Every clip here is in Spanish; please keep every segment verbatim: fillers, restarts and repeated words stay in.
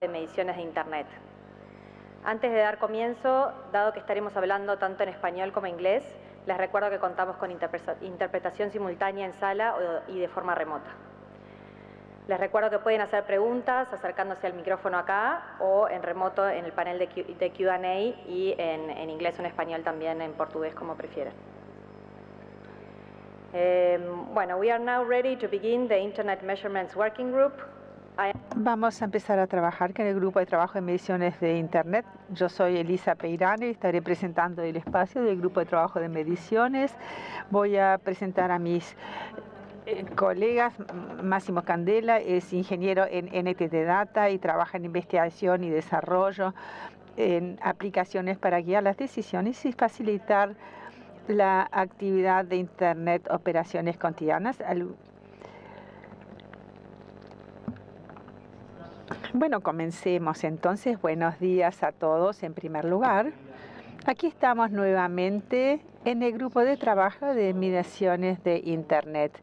de mediciones de Internet. Antes de dar comienzo, dado que estaremos hablando tanto en español como en inglés, les recuerdo que contamos con interpretación simultánea en sala y de forma remota. Les recuerdo que pueden hacer preguntas acercándose al micrófono acá o en remoto en el panel de Q and A y en, en inglés o en español también, en portugués, como prefieran. Eh, bueno, we are now ready to begin the Internet Measurements Working Group. I... Vamos a empezar a trabajar con el grupo de trabajo de mediciones de Internet. Yo soy Elisa Peirano y estaré presentando el espacio del grupo de trabajo de mediciones. Voy a presentar a mis eh, colegas. Máximo Candela es ingeniero en N T T Data y trabaja en investigación y desarrollo en aplicaciones para guiar las decisiones y facilitar la actividad de Internet operaciones cotidianas. Bueno, comencemos entonces. Buenos días a todos en primer lugar. Aquí estamos nuevamente en el grupo de trabajo de mediciones de Internet.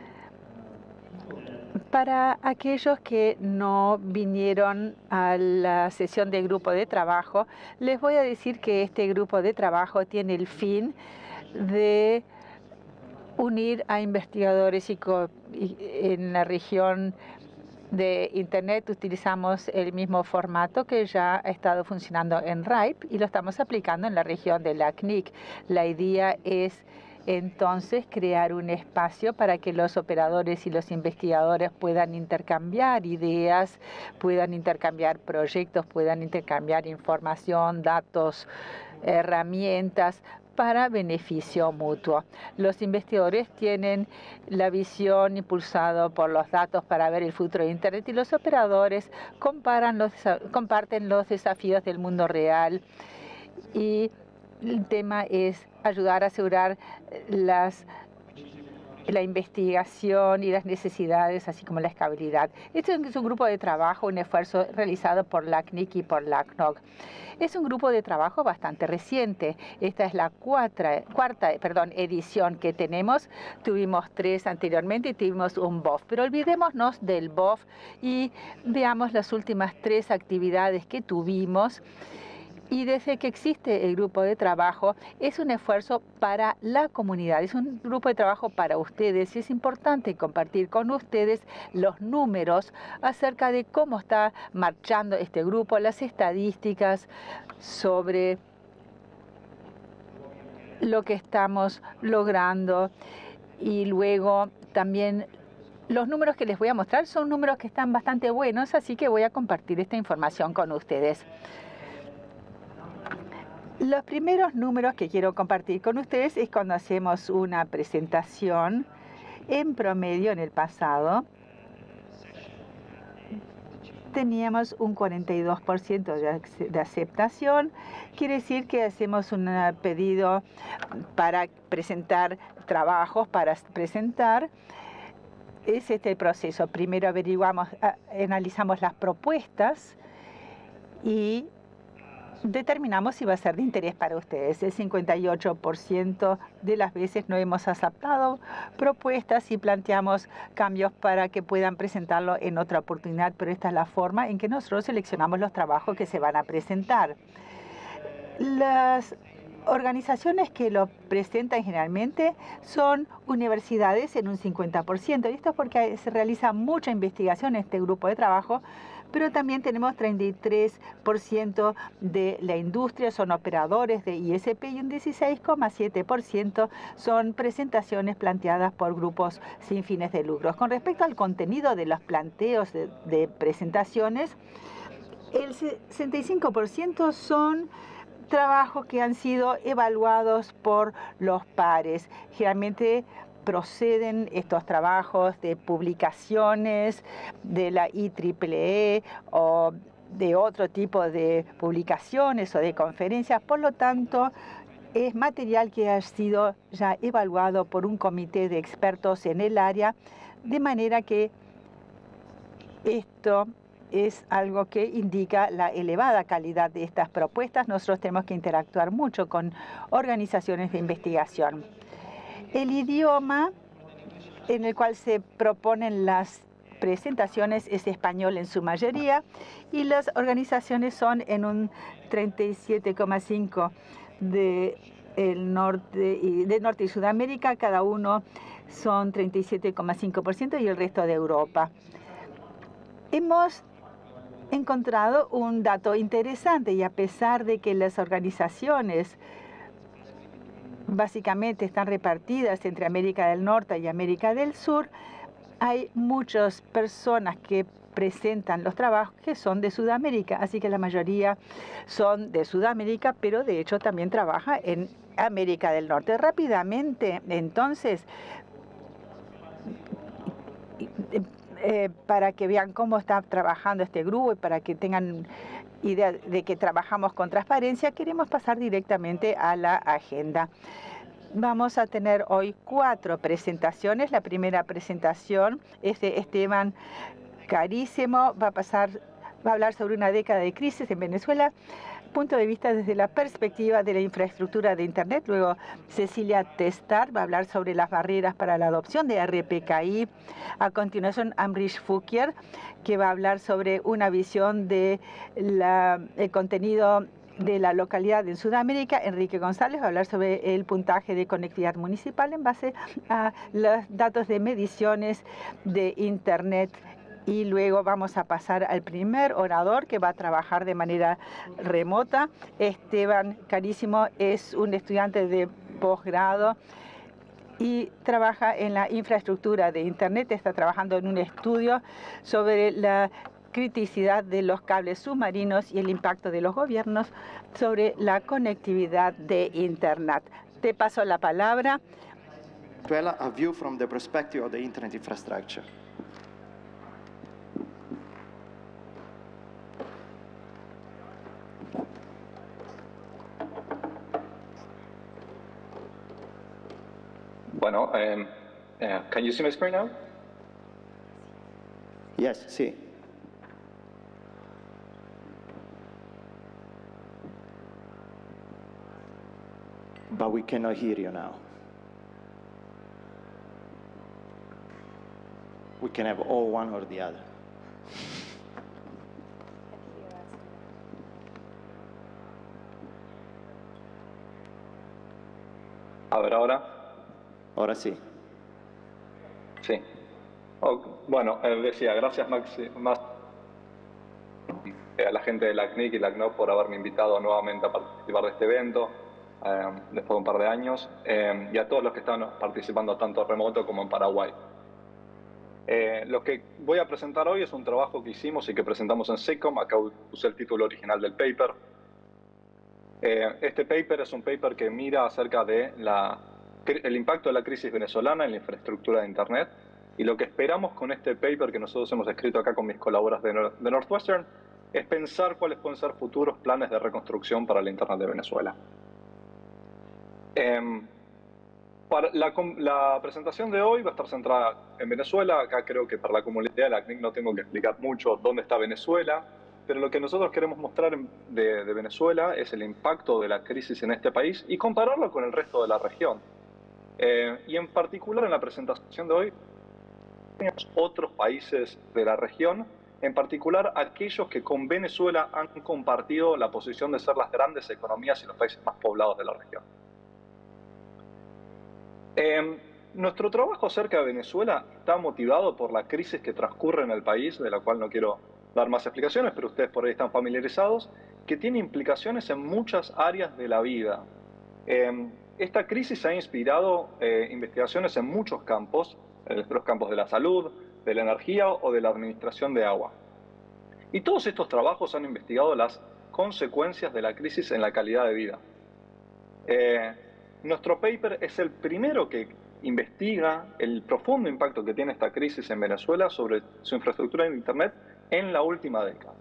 Para aquellos que no vinieron a la sesión del grupo de trabajo, les voy a decir que este grupo de trabajo tiene el fin de unir a investigadores y en la región de Internet. Utilizamos el mismo formato que ya ha estado funcionando en R I P y lo estamos aplicando en la región de la C N I C. La idea es entonces crear un espacio para que los operadores y los investigadores puedan intercambiar ideas, puedan intercambiar proyectos, puedan intercambiar información, datos, herramientas para beneficio mutuo. Los investigadores tienen la visión impulsada por los datos para ver el futuro de Internet y los operadores comparan los, comparten los desafíos del mundo real. Y el tema es ayudar a asegurar las la investigación y las necesidades, así como la escalabilidad. Este es un grupo de trabajo, un esfuerzo realizado por la C N I C y por la C N O C. Es un grupo de trabajo bastante reciente. Esta es la cuarta, cuarta perdón, edición que tenemos. Tuvimos tres anteriormente y tuvimos un B O F. Pero olvidémonos del B O F y veamos las últimas tres actividades que tuvimos. Y desde que existe el grupo de trabajo, es un esfuerzo para la comunidad, es un grupo de trabajo para ustedes y es importante compartir con ustedes los números acerca de cómo está marchando este grupo, las estadísticas sobre lo que estamos logrando y luego también los números que les voy a mostrar son números que están bastante buenos, así que voy a compartir esta información con ustedes. Los primeros números que quiero compartir con ustedes es cuando hacemos una presentación. En promedio, en el pasado, teníamos un cuarenta y dos por ciento de aceptación. Quiere decir que hacemos un pedido para presentar trabajos, para presentar. Es este el proceso. Primero averiguamos, analizamos las propuestas y determinamos si va a ser de interés para ustedes. El cincuenta y ocho por ciento de las veces no hemos aceptado propuestas y planteamos cambios para que puedan presentarlo en otra oportunidad, pero esta es la forma en que nosotros seleccionamos los trabajos que se van a presentar. Las organizaciones que lo presentan generalmente son universidades en un cincuenta por ciento. Y esto es porque se realiza mucha investigación en este grupo de trabajo, pero también tenemos treinta y tres por ciento de la industria, son operadores de I S P y un dieciséis coma siete por ciento son presentaciones planteadas por grupos sin fines de lucro. Con respecto al contenido de los planteos de, de presentaciones, el sesenta y cinco por ciento son trabajos que han sido evaluados por los pares. Generalmente proceden estos trabajos de publicaciones de la I triple E o de otro tipo de publicaciones o de conferencias. Por lo tanto, es material que ha sido ya evaluado por un comité de expertos en el área, de manera que esto es algo que indica la elevada calidad de estas propuestas. Nosotros tenemos que interactuar mucho con organizaciones de investigación. El idioma en el cual se proponen las presentaciones es español en su mayoría y las organizaciones son en un treinta y siete coma cinco por ciento de el norte y de Norte y Sudamérica, cada uno son treinta y siete coma cinco por ciento y el resto de Europa. Hemos encontrado un dato interesante y a pesar de que las organizaciones básicamente están repartidas entre América del Norte y América del Sur, hay muchas personas que presentan los trabajos que son de Sudamérica, así que la mayoría son de Sudamérica, pero de hecho también trabaja en América del Norte. Rápidamente, entonces, eh, para que vean cómo está trabajando este grupo y para que tengan idea de que trabajamos con transparencia, queremos pasar directamente a la agenda. Vamos a tener hoy cuatro presentaciones. La primera presentación es de Esteban Carísimo. Va a pasar, va a hablar sobre una década de crisis en Venezuela, punto de vista desde la perspectiva de la infraestructura de Internet. Luego, Cecilia Testar va a hablar sobre las barreras para la adopción de R P K I. A continuación, Amrish Fukier, que va a hablar sobre una visión de la, el contenido de la localidad en Sudamérica. Enrique González va a hablar sobre el puntaje de conectividad municipal en base a los datos de mediciones de Internet. Y luego vamos a pasar al primer orador que va a trabajar de manera remota. Esteban Carísimo es un estudiante de posgrado y trabaja en la infraestructura de Internet. Está trabajando en un estudio sobre la criticidad de los cables submarinos y el impacto de los gobiernos sobre la conectividad de Internet. Te paso la palabra. Venezuela, a view from the perspective of the Internet infrastructure. Bueno, um, uh, can you see my screen now? Yes, sí. But we cannot hear you now. We can have all one or the other. A ver, ahora. Ahora sí. Sí. Oh, bueno, eh, decía, gracias Maxi, más eh, a la gente de la C N I C y la C N O P por haberme invitado nuevamente a participar de este evento eh, después de un par de años eh, y a todos los que están participando tanto remoto como en Paraguay. Eh, lo que voy a presentar hoy es un trabajo que hicimos y que presentamos en SECOM. Acá usé el título original del paper. Eh, este paper es un paper que mira acerca de la, el impacto de la crisis venezolana en la infraestructura de Internet. Y lo que esperamos con este paper que nosotros hemos escrito acá con mis colaboradores de, de Northwestern es pensar cuáles pueden ser futuros planes de reconstrucción para la Internet de Venezuela. Eh, para la, la presentación de hoy va a estar centrada en Venezuela. Acá creo que para la comunidad de la C N I C no tengo que explicar mucho dónde está Venezuela, pero lo que nosotros queremos mostrar de, de Venezuela es el impacto de la crisis en este país y compararlo con el resto de la región. Eh, y en particular en la presentación de hoy tenemos otros países de la región, en particular aquellos que con Venezuela han compartido la posición de ser las grandes economías y los países más poblados de la región. Eh, nuestro trabajo acerca de Venezuela está motivado por la crisis que transcurre en el país, de la cual no quiero dar más explicaciones, pero ustedes por ahí están familiarizados, que tiene implicaciones en muchas áreas de la vida. Eh, esta crisis ha inspirado eh, investigaciones en muchos campos, en los campos de la salud, de la energía o de la administración de agua. Y todos estos trabajos han investigado las consecuencias de la crisis en la calidad de vida. Eh, nuestro paper es el primero que investiga el profundo impacto que tiene esta crisis en Venezuela sobre su infraestructura de Internet en la última década.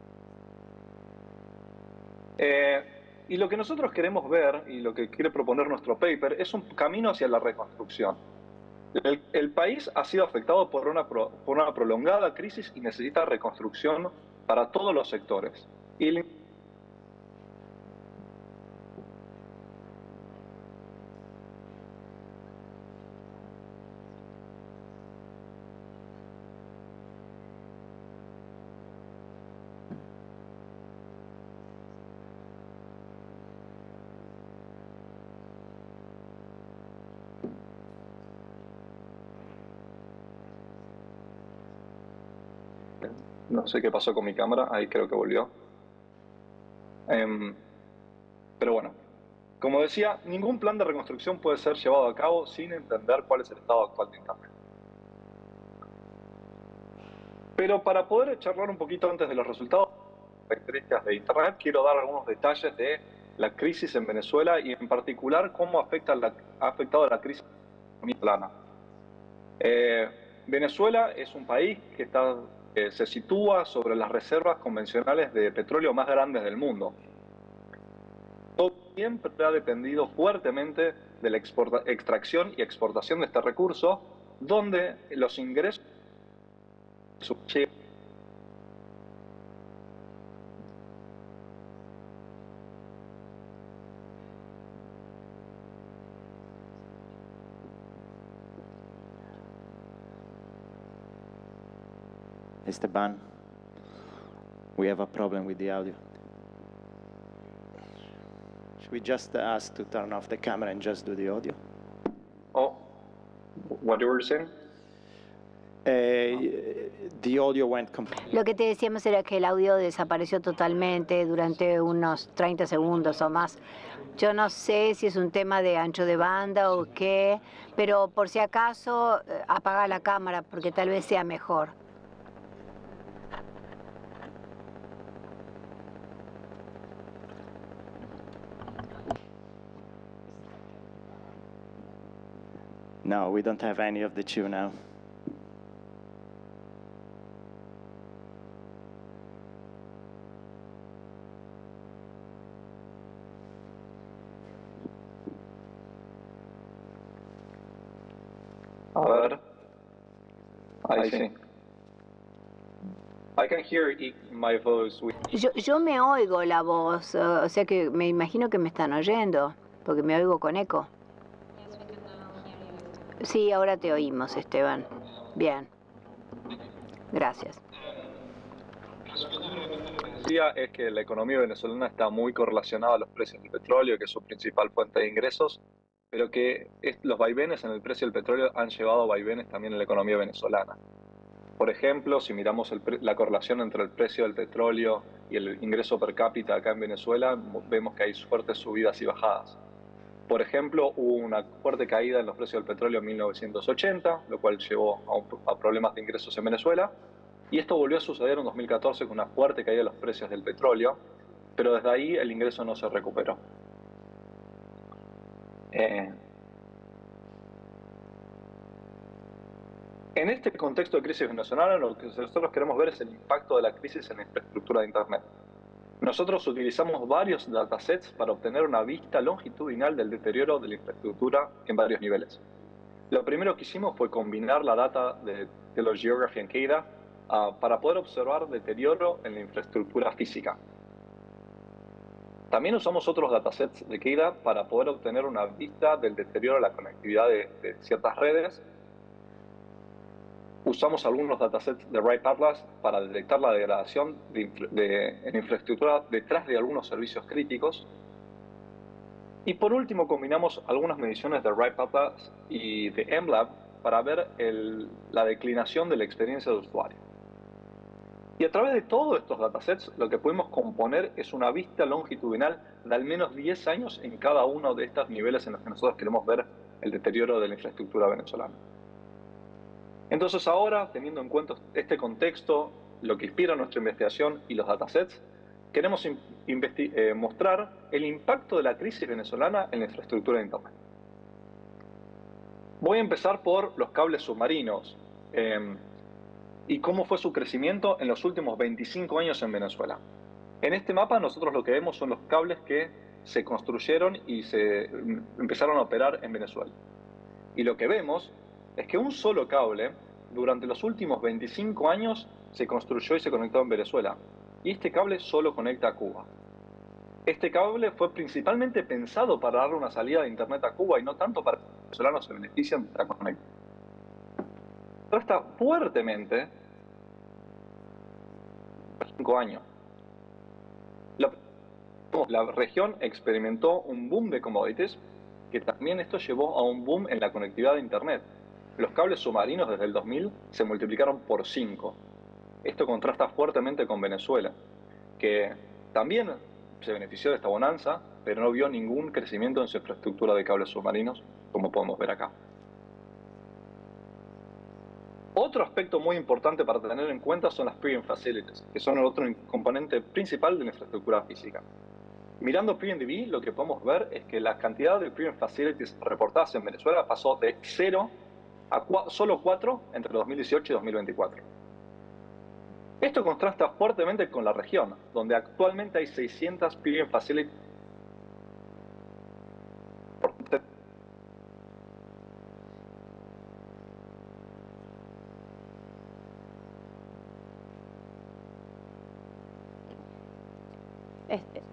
Eh, y lo que nosotros queremos ver, y lo que quiere proponer nuestro paper, es un camino hacia la reconstrucción. El, el país ha sido afectado por una, por una prolongada crisis y necesita reconstrucción para todos los sectores. Y el, No sé qué pasó con mi cámara, ahí creo que volvió. Eh, pero bueno, como decía, ningún plan de reconstrucción puede ser llevado a cabo sin entender cuál es el estado actual de Internet. Pero para poder charlar un poquito antes de los resultados, características de Internet, quiero dar algunos detalles de la crisis en Venezuela y en particular cómo afecta la, ha afectado la crisis venezolana. Eh, Venezuela es un país que está, eh, se sitúa sobre las reservas convencionales de petróleo más grandes del mundo. Todo siempre ha dependido fuertemente de la exporta, extracción y exportación de este recurso, donde los ingresos Esteban, we have a problem with the audio. Should we just ask to turn off the camera and just do the audio? Oh, what you were saying? Uh, the audio went Lo que te decíamos era que el audio desapareció totalmente durante unos treinta segundos o más. Yo no sé si es un tema de ancho de banda o qué, pero por si acaso apaga la cámara porque tal vez sea mejor. No, we don't have any of the two now. A ver. Ahí sí. I can hear my voice. Yo, yo me oigo la voz, uh, o sea que me imagino que me están oyendo, porque me oigo con eco. Sí, ahora te oímos, Esteban. Bien. Gracias. Es que la economía venezolana está muy correlacionada a los precios del petróleo, que es su principal fuente de ingresos, pero que los vaivenes en el precio del petróleo han llevado a vaivenes también en la economía venezolana. Por ejemplo, si miramos el, la correlación entre el precio del petróleo y el ingreso per cápita acá en Venezuela, vemos que hay fuertes subidas y bajadas. Por ejemplo, hubo una fuerte caída en los precios del petróleo en mil novecientos ochenta, lo cual llevó a, un, a problemas de ingresos en Venezuela. Y esto volvió a suceder en dos mil catorce con una fuerte caída de los precios del petróleo, pero desde ahí el ingreso no se recuperó. Eh, en este contexto de crisis venezolana, lo que nosotros queremos ver es el impacto de la crisis en la infraestructura de Internet. Nosotros utilizamos varios datasets para obtener una vista longitudinal del deterioro de la infraestructura en varios niveles. Lo primero que hicimos fue combinar la data de Taylor Geography and Keida uh, para poder observar deterioro en la infraestructura física. También usamos otros datasets de Keida para poder obtener una vista del deterioro de la conectividad de, de ciertas redes. Usamos algunos datasets de Ripe Atlas para detectar la degradación de, de, en infraestructura detrás de algunos servicios críticos. Y por último, combinamos algunas mediciones de Ripe Atlas y de M Lab para ver el, la declinación de la experiencia de usuario. Y a través de todos estos datasets, lo que pudimos componer es una vista longitudinal de al menos diez años en cada uno de estos niveles en los que nosotros queremos ver el deterioro de la infraestructura venezolana. Entonces ahora, teniendo en cuenta este contexto, lo que inspira nuestra investigación y los datasets, queremos eh, mostrar el impacto de la crisis venezolana en la infraestructura de Internet. Voy a empezar por los cables submarinos eh, y cómo fue su crecimiento en los últimos veinticinco años en Venezuela. En este mapa nosotros lo que vemos son los cables que se construyeron y se empezaron a operar en Venezuela. Y lo que vemos es que un solo cable, durante los últimos veinticinco años, se construyó y se conectó en Venezuela. Y este cable solo conecta a Cuba. Este cable fue principalmente pensado para darle una salida de Internet a Cuba y no tanto para que los venezolanos se beneficien de la conexión. Está fuertemente cinco años. La, la región experimentó un boom de commodities, que también esto llevó a un boom en la conectividad de Internet. Los cables submarinos desde el dos mil se multiplicaron por cinco. esto contrasta fuertemente con Venezuela, que también se benefició de esta bonanza, pero no vio ningún crecimiento en su infraestructura de cables submarinos, como podemos ver acá. Otro aspecto muy importante para tener en cuenta son las peering facilities, que son el otro componente principal de la infraestructura física. Mirando PeerDB, lo que podemos ver es que la cantidad de peering facilities reportadas en Venezuela pasó de cero a solo cuatro entre dos mil dieciocho y dos mil veinticuatro. Esto contrasta fuertemente con la región, donde actualmente hay seiscientas peering facilities. Este.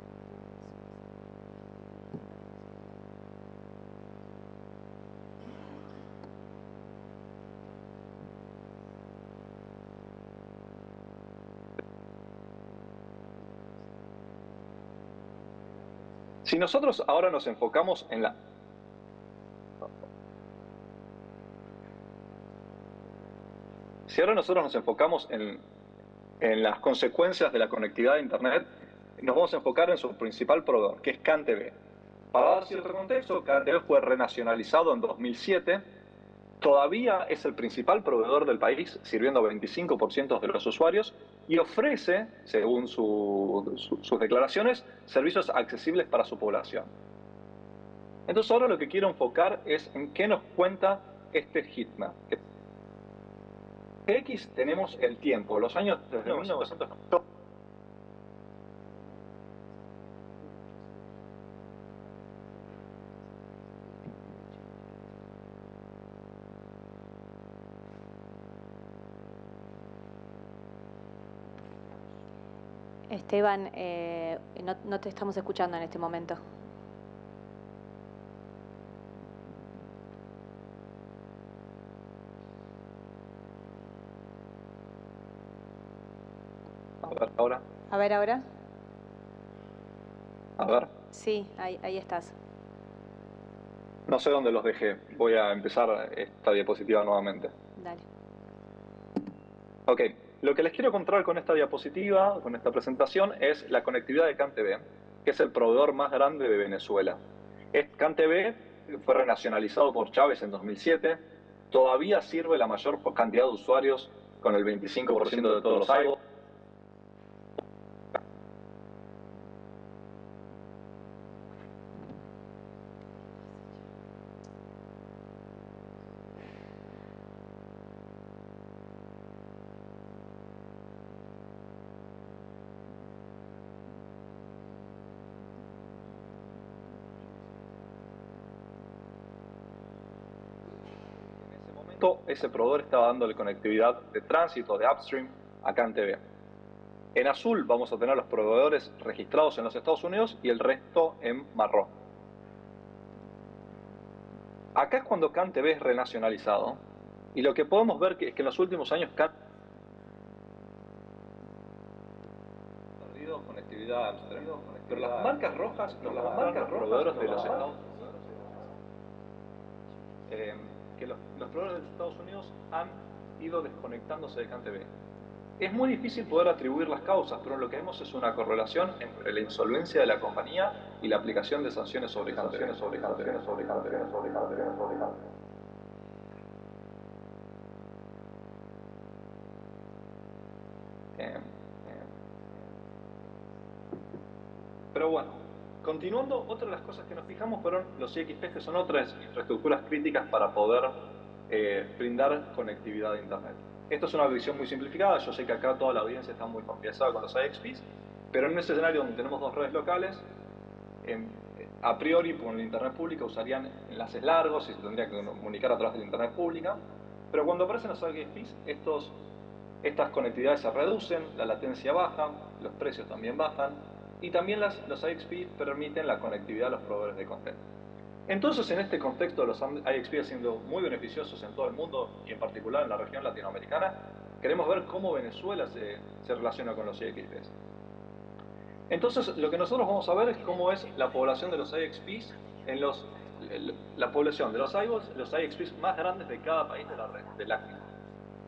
Si nosotros ahora nos enfocamos en la... Si ahora nosotros nos enfocamos en, en las consecuencias de la conectividad de Internet, nos vamos a enfocar en su principal proveedor, que es CANTV. Para dar cierto contexto, CANTV fue renacionalizado en dos mil siete, todavía es el principal proveedor del país, sirviendo a veinticinco por ciento de los usuarios, y ofrece, según su, su, sus declaraciones, servicios accesibles para su población. Entonces ahora lo que quiero enfocar es en qué nos cuenta este heatmap. X tenemos el tiempo, los años desde mil novecientos noventa. Esteban, eh, no, no te estamos escuchando en este momento. A ver, ahora. A ver, ahora. A ver. Sí, ahí, ahí estás. No sé dónde los dejé. Voy a empezar esta diapositiva nuevamente. Dale. Ok. Lo que les quiero contar con esta diapositiva, con esta presentación, es la conectividad de CANTV, que es el proveedor más grande de Venezuela. CANTV fue renacionalizado por Chávez en dos mil siete, todavía sirve la mayor cantidad de usuarios con el veinticinco por ciento de todos los iPhones. Ese proveedor estaba dándole conectividad de tránsito, de upstream, a CANTV. En azul vamos a tener los proveedores registrados en los Estados Unidos y el resto en marrón. Acá es cuando CANTV es renacionalizado. Y lo que podemos ver es que en los últimos años CANTV ha perdido conectividad upstream. Pero las marcas rojas, no, las marcas proveedores de los Estados Unidos, eh, que los, los proveedores de Estados Unidos han ido desconectándose de CANTV. Es muy difícil poder atribuir las causas, pero lo que vemos es una correlación entre la insolvencia de la compañía y la aplicación de sanciones sobre CANTV. Sobre CANTV, sobre CANTV, sobre CANTV, sobre CANTV. Eh, eh. Pero bueno. Continuando, otra de las cosas que nos fijamos fueron los I X P, que son otras infraestructuras críticas para poder eh, brindar conectividad de Internet. Esto es una visión muy simplificada, yo sé que acá toda la audiencia está muy familiarizada con los I X Ps, pero en un escenario donde tenemos dos redes locales, eh, a priori con la Internet pública usarían enlaces largos y se tendría que comunicar a través de la Internet pública, pero cuando aparecen los I X Ps, estos, estas conectividades se reducen, la latencia baja, los precios también bajan, y también las, los I X P permiten la conectividad a los proveedores de contenido. Entonces, en este contexto, los I X P siendo muy beneficiosos en todo el mundo y en particular en la región latinoamericana, queremos ver cómo Venezuela se, se relaciona con los I X Ps. Entonces, lo que nosotros vamos a ver es cómo es la población de los I X Ps en los, la población de los I V O S, los I X Ps más grandes de cada país de la red, del A C N I.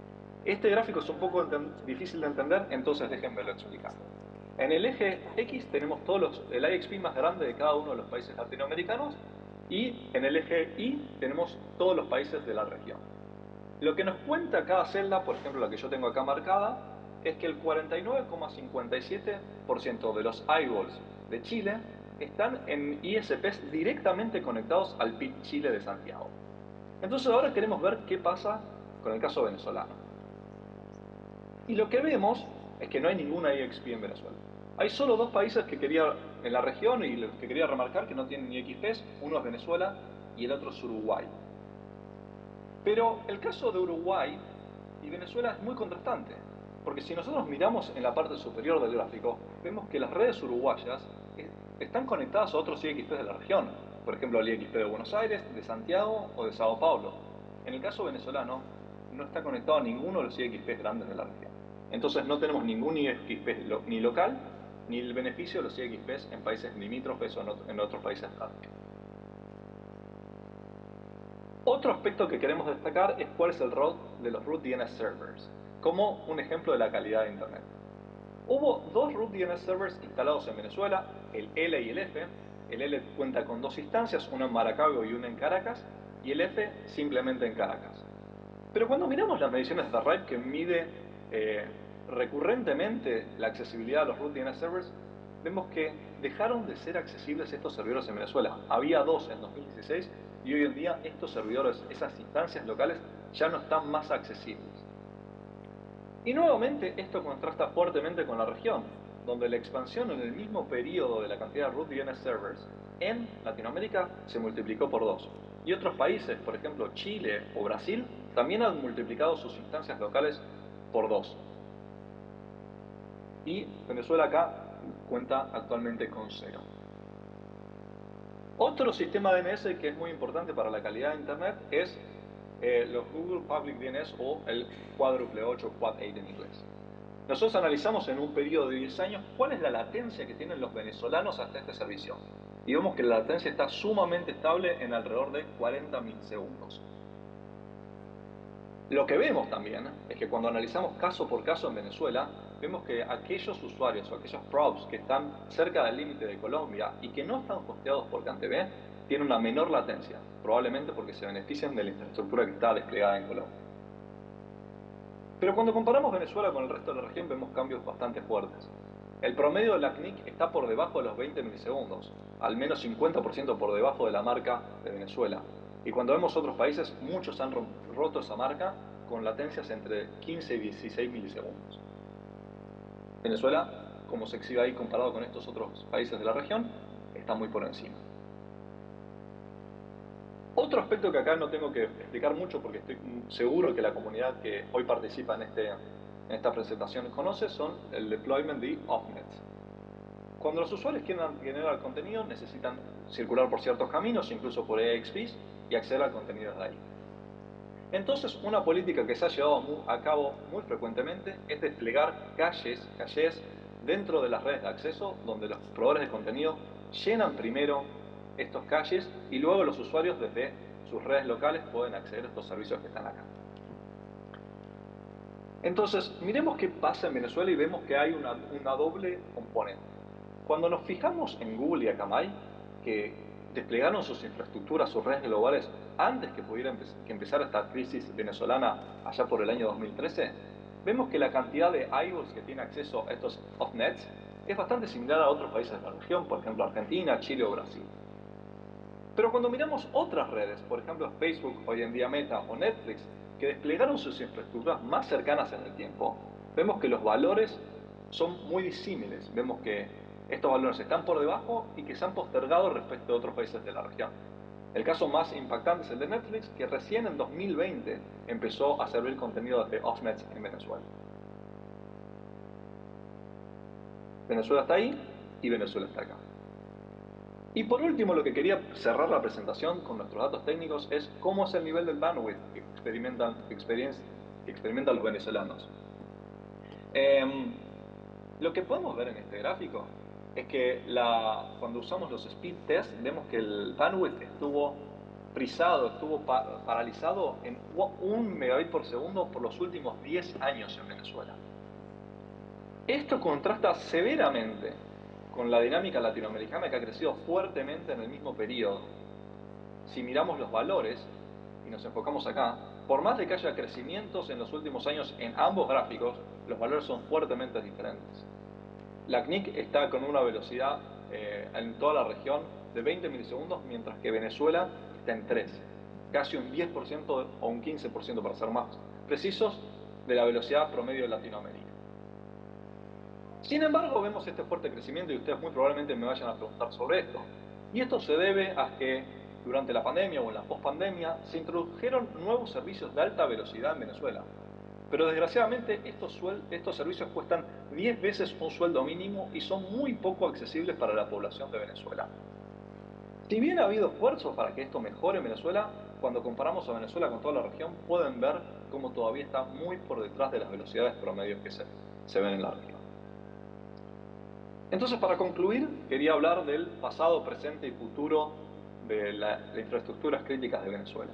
Este gráfico es un poco difícil de entender, entonces déjenmelo explicar. En el eje X tenemos todos los, el I X P más grande de cada uno de los países latinoamericanos, y en el eje Y tenemos todos los países de la región. Lo que nos cuenta cada celda, por ejemplo la que yo tengo acá marcada, es que el cuarenta y nueve coma cincuenta y siete por ciento de los eyeballs de Chile están en I S Ps directamente conectados al P I B Chile de Santiago. Entonces ahora queremos ver qué pasa con el caso venezolano. Y lo que vemos es que no hay ninguna I X P en Venezuela. Hay solo dos países que quería en la región y los que quería remarcar que no tienen I X Ps. Uno es Venezuela y el otro es Uruguay. Pero el caso de Uruguay y Venezuela es muy contrastante, porque si nosotros miramos en la parte superior del gráfico, vemos que las redes uruguayas están conectadas a otros I X Ps de la región, por ejemplo el I X P de Buenos Aires, de Santiago o de Sao Paulo. En el caso venezolano, no está conectado a ninguno de los I X Ps grandes de la región. Entonces no tenemos ningún I X P lo, ni local, ni el beneficio de los I X Ps en países limítrofes o en, en otros países de la región. Otro aspecto que queremos destacar es cuál es el rol de los root D N S servers, como un ejemplo de la calidad de Internet. Hubo dos root D N S servers instalados en Venezuela, el L y el F. El L cuenta con dos instancias, una en Maracaibo y una en Caracas, y el F simplemente en Caracas. Pero cuando miramos las mediciones de RIPE, que mide eh, recurrentemente la accesibilidad a los root D N S servers, vemos que dejaron de ser accesibles estos servidores en Venezuela. Había dos en dos mil dieciséis y hoy en día estos servidores, esas instancias locales, ya no están más accesibles. Y nuevamente esto contrasta fuertemente con la región, donde la expansión en el mismo periodo de la cantidad de root D N S servers en Latinoamérica se multiplicó por dos. Y otros países, por ejemplo Chile o Brasil, también han multiplicado sus instancias locales por dos. Y Venezuela acá cuenta actualmente con cero. Otro sistema D N S que es muy importante para la calidad de Internet es eh, los Google Public D N S o el cuádruple ocho, Quad ocho en inglés. Nosotros analizamos en un periodo de diez años cuál es la latencia que tienen los venezolanos hasta este servicio. Y vemos que la latencia está sumamente estable en alrededor de cuarenta milisegundos. Lo que vemos también es que cuando analizamos caso por caso en Venezuela, vemos que aquellos usuarios o aquellos probes que están cerca del límite de Colombia y que no están hosteados por CanTV tienen una menor latencia, probablemente porque se benefician de la infraestructura que está desplegada en Colombia. Pero cuando comparamos Venezuela con el resto de la región vemos cambios bastante fuertes. El promedio de la C N I C está por debajo de los veinte milisegundos, al menos cincuenta por ciento por debajo de la marca de Venezuela. Y cuando vemos otros países, muchos han roto esa marca con latencias entre quince y dieciséis milisegundos. Venezuela, como se exhibe ahí comparado con estos otros países de la región, está muy por encima. Otro aspecto que acá no tengo que explicar mucho porque estoy seguro que la comunidad que hoy participa en, este, en esta presentación conoce son el deployment de off-net. Cuando los usuarios quieran generar contenido necesitan circular por ciertos caminos, incluso por I X Ps, y acceder al contenido de ahí. Entonces, una política que se ha llevado a cabo muy frecuentemente es desplegar calles, calles dentro de las redes de acceso, donde los proveedores de contenido llenan primero estos calles y luego los usuarios desde sus redes locales pueden acceder a estos servicios que están acá. Entonces, miremos qué pasa en Venezuela y vemos que hay una, una doble componente. Cuando nos fijamos en Google y Akamai, que desplegaron sus infraestructuras, sus redes globales, antes que pudiera empe que empezara esta crisis venezolana allá por el año dos mil trece, vemos que la cantidad de eyeballs que tiene acceso a estos off-nets es bastante similar a otros países de la región, por ejemplo Argentina, Chile o Brasil. Pero cuando miramos otras redes, por ejemplo Facebook, hoy en día Meta o Netflix, que desplegaron sus infraestructuras más cercanas en el tiempo, vemos que los valores son muy disímiles. Vemos que estos valores están por debajo y que se han postergado respecto a otros países de la región. El caso más impactante es el de Netflix, que recién en dos mil veinte empezó a servir contenido de off-nets en Venezuela. Venezuela está ahí y Venezuela está acá. Y por último, lo que quería cerrar la presentación con nuestros datos técnicos es cómo es el nivel del bandwidth que experimentan, que experimentan los venezolanos. Eh, lo que podemos ver en este gráfico es que la, cuando usamos los speed tests, vemos que el bandwidth estuvo frisado, estuvo pa paralizado en un megabit por segundo por los últimos diez años en Venezuela. Esto contrasta severamente con la dinámica latinoamericana que ha crecido fuertemente en el mismo periodo. Si miramos los valores y nos enfocamos acá, por más de que haya crecimientos en los últimos años en ambos gráficos, los valores son fuertemente diferentes. La C N I C está con una velocidad eh, en toda la región de veinte milisegundos, mientras que Venezuela está en tres, casi un diez por ciento o un quince por ciento para ser más precisos de la velocidad promedio de Latinoamérica. Sin embargo, vemos este fuerte crecimiento y ustedes muy probablemente me vayan a preguntar sobre esto. Y esto se debe a que durante la pandemia o en la pospandemia se introdujeron nuevos servicios de alta velocidad en Venezuela. Pero desgraciadamente estos, estos servicios cuestan diez veces un sueldo mínimo y son muy poco accesibles para la población de Venezuela. Si bien ha habido esfuerzos para que esto mejore en Venezuela, cuando comparamos a Venezuela con toda la región, pueden ver cómo todavía está muy por detrás de las velocidades promedios que se, se ven en la región. Entonces, para concluir, quería hablar del pasado, presente y futuro de las infraestructuras críticas de Venezuela.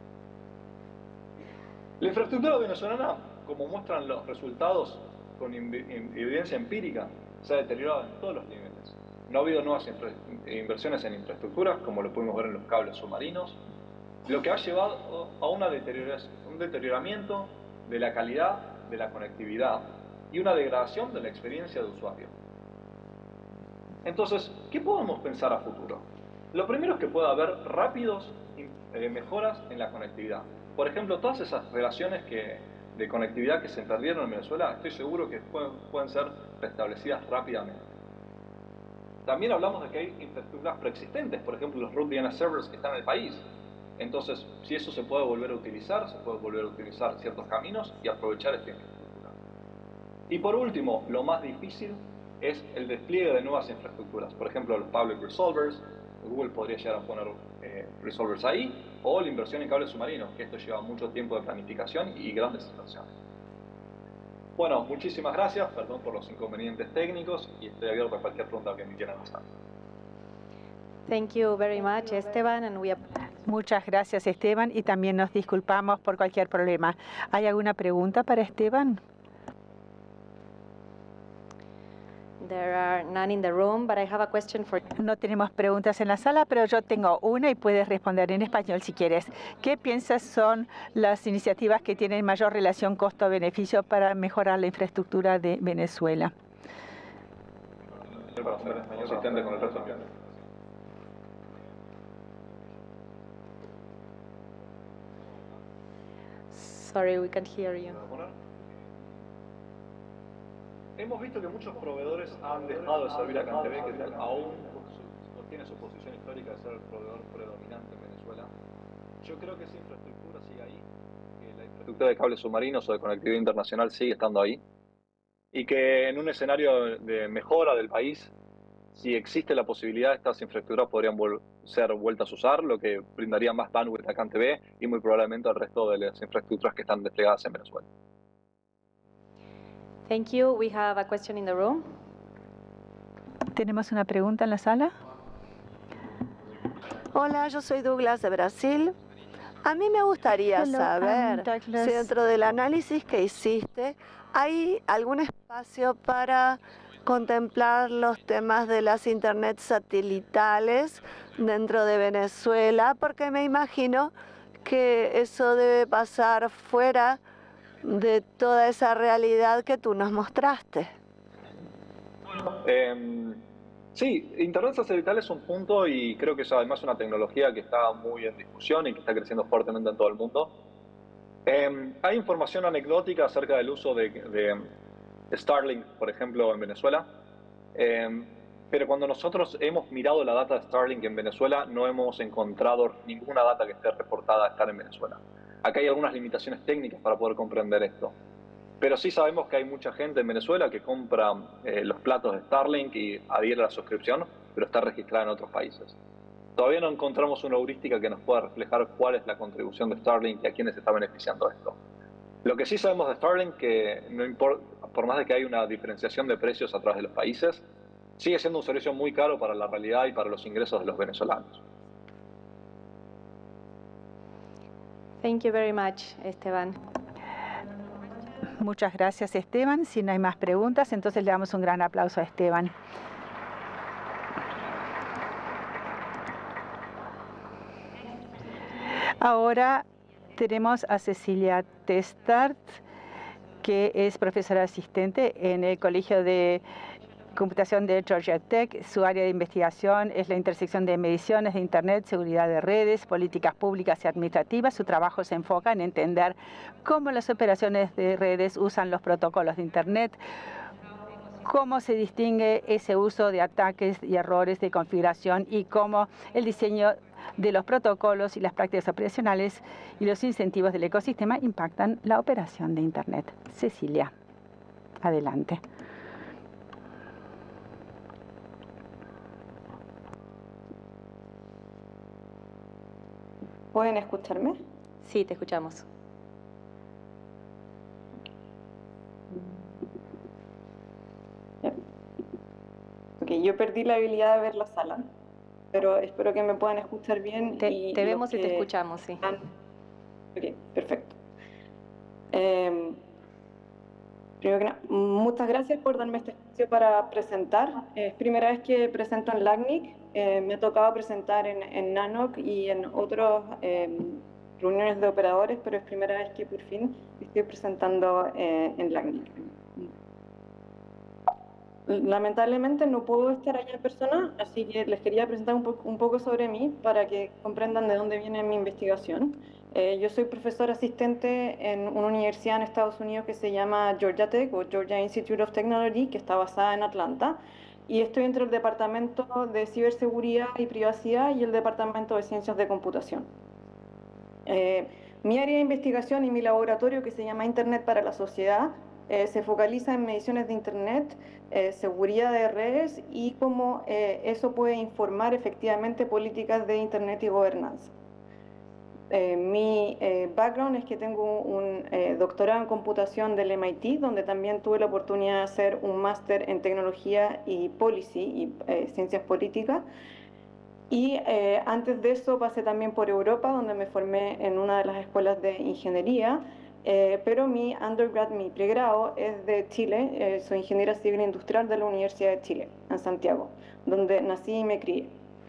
La infraestructura venezolana, como muestran los resultados con evidencia empírica, se ha deteriorado en todos los niveles. No ha habido nuevas inversiones en infraestructuras, como lo pudimos ver en los cables submarinos, lo que ha llevado a una un deterioramiento de la calidad de la conectividad y una degradación de la experiencia de usuario. Entonces, ¿qué podemos pensar a futuro? Lo primero es que pueda haber rápidos eh, mejoras en la conectividad. Por ejemplo, todas esas relaciones que, de conectividad que se perdieron en Venezuela, estoy seguro que pueden, pueden ser restablecidas rápidamente. También hablamos de que hay infraestructuras preexistentes, por ejemplo, los root D N S servers que están en el país. Entonces, si eso se puede volver a utilizar, se puede volver a utilizar ciertos caminos y aprovechar esta infraestructura. Y por último, lo más difícil es el despliegue de nuevas infraestructuras. Por ejemplo, los public resolvers, Google podría llegar a poner eh, resolvers ahí, o la inversión en cables submarinos, que esto lleva mucho tiempo de planificación y grandes inversiones. Bueno, muchísimas gracias, perdón por los inconvenientes técnicos y estoy abierto a cualquier pregunta que me quieran hacer. Thank you very much, Esteban, and we Muchas gracias, Esteban, y también nos disculpamos por cualquier problema. ¿Hay alguna pregunta para Esteban? There are none in the room, but I have a question for you. No tenemos preguntas en la sala, pero yo tengo una y puedes responder en español si quieres. ¿Qué piensas son las iniciativas que tienen mayor relación costo-beneficio para mejorar la infraestructura de Venezuela? Para ser consistente con el resto. Sorry, we can't hear you. Hemos visto que muchos proveedores han dejado de servir a CanTV, que aún tiene su posición histórica de ser el proveedor predominante en Venezuela. Yo creo que esa infraestructura sigue ahí, que la infraestructura de cables submarinos o de conectividad internacional sigue estando ahí, y que en un escenario de mejora del país, si existe la posibilidad, estas infraestructuras podrían ser vueltas a usar, lo que brindaría más bandwidth a CanTV y muy probablemente al resto de las infraestructuras que están desplegadas en Venezuela. Thank you. We have a question in the room. ¿Tenemos una pregunta en la sala? Hola, yo soy Douglas de Brasil. A mí me gustaría Hello, saber I'm Douglas. si dentro del análisis que hiciste hay algún espacio para contemplar los temas de las internet satelitales dentro de Venezuela, porque me imagino que eso debe pasar fuera de toda esa realidad que tú nos mostraste. Eh, sí, Internet satelital es un punto y creo que es además una tecnología que está muy en discusión y que está creciendo fuertemente en todo el mundo. Eh, hay información anecdótica acerca del uso de, de Starlink, por ejemplo, en Venezuela. Eh, pero cuando nosotros hemos mirado la data de Starlink en Venezuela, no hemos encontrado ninguna data que esté reportada a estar en Venezuela. Acá hay algunas limitaciones técnicas para poder comprender esto. Pero sí sabemos que hay mucha gente en Venezuela que compra eh, los platos de Starlink y adhiere a la suscripción, pero está registrada en otros países. Todavía no encontramos una heurística que nos pueda reflejar cuál es la contribución de Starlink y a quiénes está beneficiando esto. Lo que sí sabemos de Starlink, que no importa, por más de que hay una diferenciación de precios a través de los países, sigue siendo un servicio muy caro para la realidad y para los ingresos de los venezolanos. Thank you very much, Esteban. Muchas gracias, Esteban. Si no hay más preguntas, entonces le damos un gran aplauso a Esteban. Ahora tenemos a Cecilia Testart, que es profesora asistente en el Colegio de Computación de Georgia Tech. Su área de investigación es la intersección de mediciones de Internet, seguridad de redes, políticas públicas y administrativas. Su trabajo se enfoca en entender cómo las operaciones de redes usan los protocolos de Internet, cómo se distingue ese uso de ataques y errores de configuración y cómo el diseño de los protocolos y las prácticas operacionales y los incentivos del ecosistema impactan la operación de Internet. Cecilia, adelante. ¿Pueden escucharme? Sí, te escuchamos. Ok, yo perdí la habilidad de ver la sala, pero espero que me puedan escuchar bien. Te, y te vemos que... y te escuchamos, sí. Ok, perfecto. Eh, primero que nada, muchas gracias por darme este espacio para presentar. Es primera vez que presento en LACNIC. Eh, me ha tocado presentar en, en NANOC y en otras eh, reuniones de operadores, pero es primera vez que por fin estoy presentando eh, en LACNIC. Lamentablemente no puedo estar allá en persona, así que les quería presentar un, po un poco sobre mí para que comprendan de dónde viene mi investigación. Eh, yo soy profesor asistente en una universidad en Estados Unidos que se llama Georgia Tech o Georgia Institute of Technology, que está basada en Atlanta, y estoy entre el Departamento de Ciberseguridad y Privacidad y el Departamento de Ciencias de Computación. Eh, mi área de investigación y mi laboratorio, que se llama Internet para la Sociedad, eh, se focaliza en mediciones de Internet, eh, seguridad de redes y cómo eh, eso puede informar efectivamente políticas de Internet y gobernanza. Eh, mi eh, background es que tengo un eh, doctorado en computación del M I T, donde también tuve la oportunidad de hacer un máster en tecnología y policy y eh, ciencias políticas. Y eh, antes de eso pasé también por Europa, donde me formé en una de las escuelas de ingeniería, eh, pero mi undergrad, mi pregrado es de Chile. Eh, soy ingeniera civil industrial de la Universidad de Chile, en Santiago, donde nací y me crié.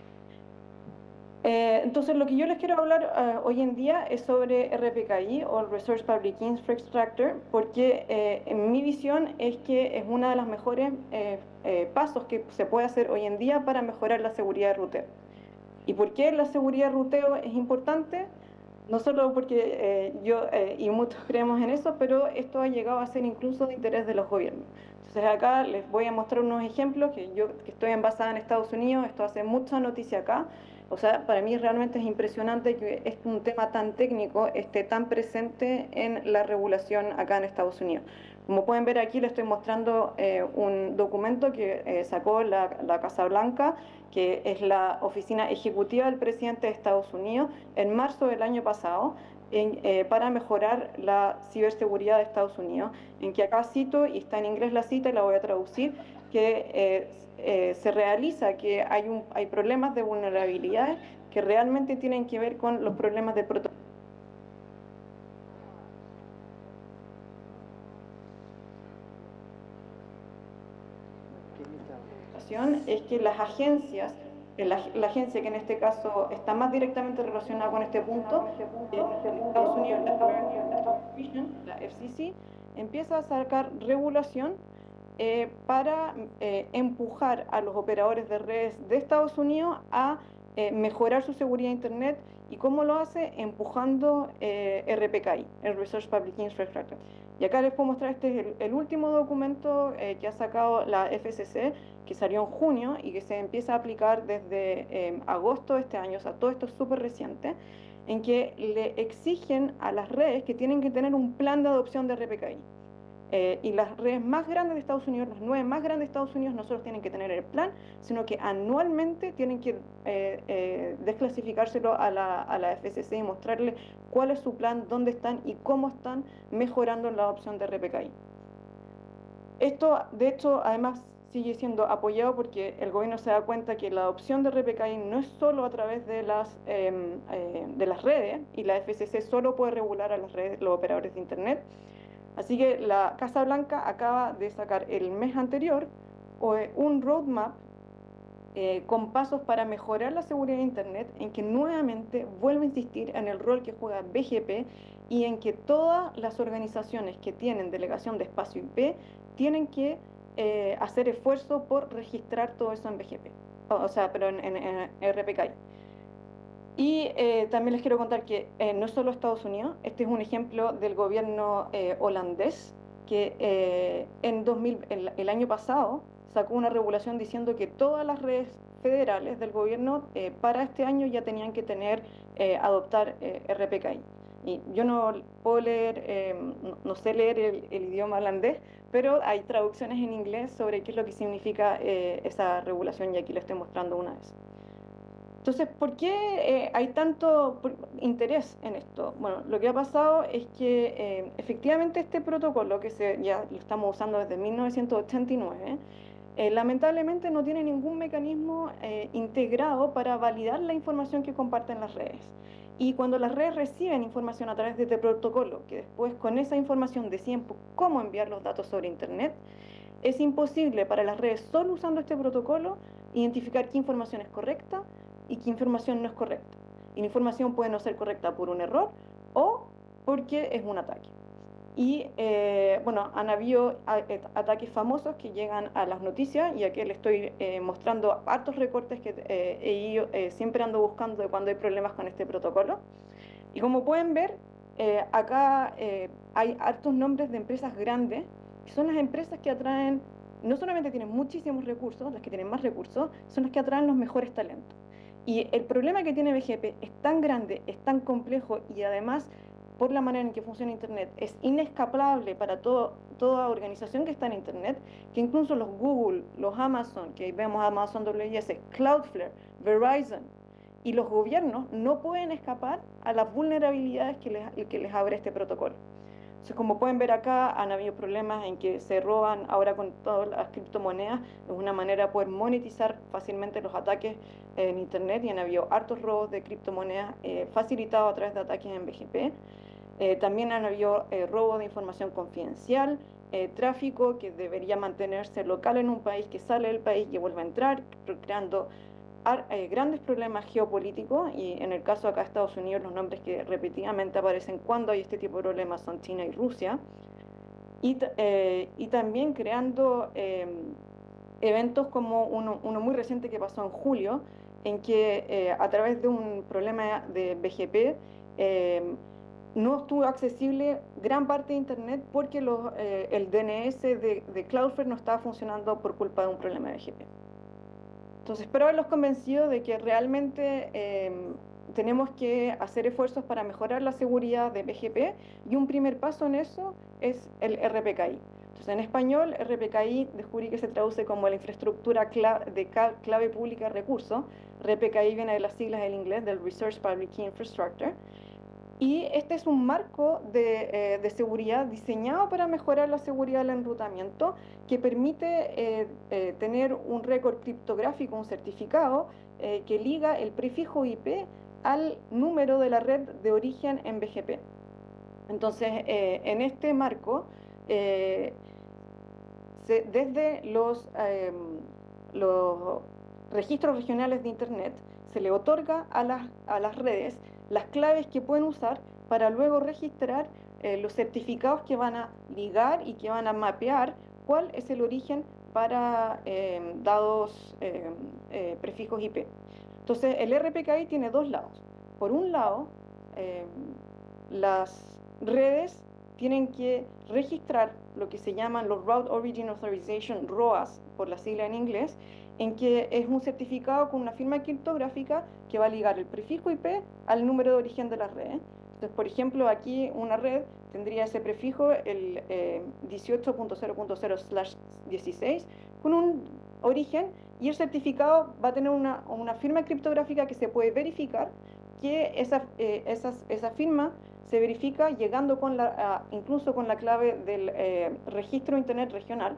Eh, entonces, lo que yo les quiero hablar uh, hoy en día es sobre R P K I o Resource Public Infrastructure, porque eh, en mi visión es que es uno de los mejores eh, eh, pasos que se puede hacer hoy en día para mejorar la seguridad de ruteo. ¿Y por qué la seguridad de ruteo es importante? No solo porque eh, yo eh, y muchos creemos en eso, pero esto ha llegado a ser incluso de interés de los gobiernos. Entonces acá les voy a mostrar unos ejemplos que yo que estoy envasada en Estados Unidos, esto hace mucha noticia acá. O sea, para mí realmente es impresionante que este, un tema tan técnico esté tan presente en la regulación acá en Estados Unidos. Como pueden ver aquí, les estoy mostrando eh, un documento que eh, sacó la, la Casa Blanca, que es la oficina ejecutiva del presidente de Estados Unidos, en marzo del año pasado, en, eh, para mejorar la ciberseguridad de Estados Unidos, en que acá cito, y está en inglés la cita y la voy a traducir, que eh, eh, se realiza que hay, un, hay problemas de vulnerabilidades que realmente tienen que ver con los problemas de protocolo. Es que las agencias, la, la agencia que en este caso está más directamente relacionada con este punto, en Estados Unidos, la F C C, empieza a sacar regulación eh, para eh, empujar a los operadores de redes de Estados Unidos a eh, mejorar su seguridad de Internet. ¿Y cómo lo hace? Empujando eh, R P K I, el Resource Public Infrastructure. Y acá les puedo mostrar, este es el, el último documento eh, que ha sacado la F C C, que salió en junio y que se empieza a aplicar desde eh, agosto de este año, o sea, todo esto es súper reciente, en que le exigen a las redes que tienen que tener un plan de adopción de R P K I. Eh, y las redes más grandes de Estados Unidos, las nueve más grandes de Estados Unidos, no solo tienen que tener el plan, sino que anualmente tienen que eh, eh, desclasificárselo a la, a la F C C y mostrarle cuál es su plan, dónde están y cómo están mejorando en la adopción de R P K I. Esto, de hecho, además sigue siendo apoyado porque el gobierno se da cuenta que la adopción de R P K I no es solo a través de las, eh, eh, de las redes, y la F C C solo puede regular a las redes, los operadores de Internet. Así que la Casa Blanca acaba de sacar el mes anterior un roadmap eh, con pasos para mejorar la seguridad de Internet, en que nuevamente vuelve a insistir en el rol que juega B G P y en que todas las organizaciones que tienen delegación de espacio I P tienen que eh, hacer esfuerzo por registrar todo eso en B G P, o, o sea, pero en, en, en R P K I. Y eh, también les quiero contar que eh, no solo Estados Unidos, este es un ejemplo del gobierno eh, holandés, que eh, en dos mil, el, el año pasado sacó una regulación diciendo que todas las redes federales del gobierno eh, para este año ya tenían que tener, eh, adoptar eh, R P K I. Y yo no puedo leer, eh, no, no sé leer el, el idioma holandés, pero hay traducciones en inglés sobre qué es lo que significa eh, esa regulación, y aquí le estoy mostrando una vez. Entonces, ¿por qué eh, hay tanto interés en esto? Bueno, lo que ha pasado es que eh, efectivamente este protocolo, que se, ya lo estamos usando desde mil novecientos ochenta y nueve, eh, lamentablemente no tiene ningún mecanismo eh, integrado para validar la información que comparten las redes. Y cuando las redes reciben información a través de este protocolo, que después con esa información deciden cómo enviar los datos sobre Internet, es imposible para las redes, solo usando este protocolo, identificar qué información es correcta y qué información no es correcta. Y la información puede no ser correcta por un error o porque es un ataque. Y eh, bueno, han habido ataques famosos que llegan a las noticias, y aquí les estoy eh, mostrando hartos recortes que eh, he ido, eh, siempre ando buscando de cuando hay problemas con este protocolo. Y como pueden ver, eh, acá eh, hay hartos nombres de empresas grandes, que son las empresas que atraen, no solamente tienen muchísimos recursos, las que tienen más recursos, son las que atraen los mejores talentos. Y el problema que tiene B G P es tan grande, es tan complejo, y además, por la manera en que funciona Internet, es inescapable para todo, toda organización que está en Internet, que incluso los Google, los Amazon, que ahí vemos Amazon W S, Cloudflare, Verizon, y los gobiernos no pueden escapar a las vulnerabilidades que les, que les abre este protocolo. Entonces, como pueden ver acá, han habido problemas en que se roban ahora con todas las criptomonedas. Es una manera de poder monetizar fácilmente los ataques en Internet, y han habido hartos robos de criptomonedas eh, facilitados a través de ataques en B G P. Eh, también han habido eh, robo de información confidencial, eh, tráfico que debería mantenerse local en un país, que sale del país y vuelve a entrar, creando eh, grandes problemas geopolíticos. Y en el caso acá de Estados Unidos, los nombres que repetidamente aparecen cuando hay este tipo de problemas son China y Rusia. Y, eh, y también creando eh, eventos como uno, uno muy reciente que pasó en julio, en que eh, a través de un problema de B G P, eh, no estuvo accesible gran parte de Internet porque los, eh, el D N S de, de Cloudflare no estaba funcionando por culpa de un problema de B G P. Entonces, espero haberlos convencido de que realmente eh, tenemos que hacer esfuerzos para mejorar la seguridad de B G P, y un primer paso en eso es el R P K I. Entonces, en español, R P K I descubrí que se traduce como la infraestructura clave, de clave pública de recursos. R P K I viene de las siglas del inglés, del Research Public Key Infrastructure. Y este es un marco de, eh, de seguridad diseñado para mejorar la seguridad del enrutamiento, que permite eh, eh, tener un récord criptográfico, un certificado, eh, que liga el prefijo I P al número de la red de origen en B G P. Entonces, eh, en este marco, eh, se, desde los, eh, los registros regionales de Internet, se le otorga a las, a las redes las claves que pueden usar para luego registrar eh, los certificados que van a ligar y que van a mapear cuál es el origen para eh, dados eh, eh, prefijos I P. Entonces, el R P K I tiene dos lados. Por un lado, eh, las redes tienen que registrar lo que se llaman los Route Origin Authorization, R O A S, por la sigla en inglés, en que es un certificado con una firma criptográfica que va a ligar el prefijo I P al número de origen de la red. Entonces, por ejemplo, aquí una red tendría ese prefijo, el eh, dieciocho punto cero punto cero slash dieciséis, con un origen, y el certificado va a tener una, una firma criptográfica que se puede verificar, que esa, eh, esas, esa firma se verifica llegando con la, uh, incluso con la clave del eh, registro Internet regional,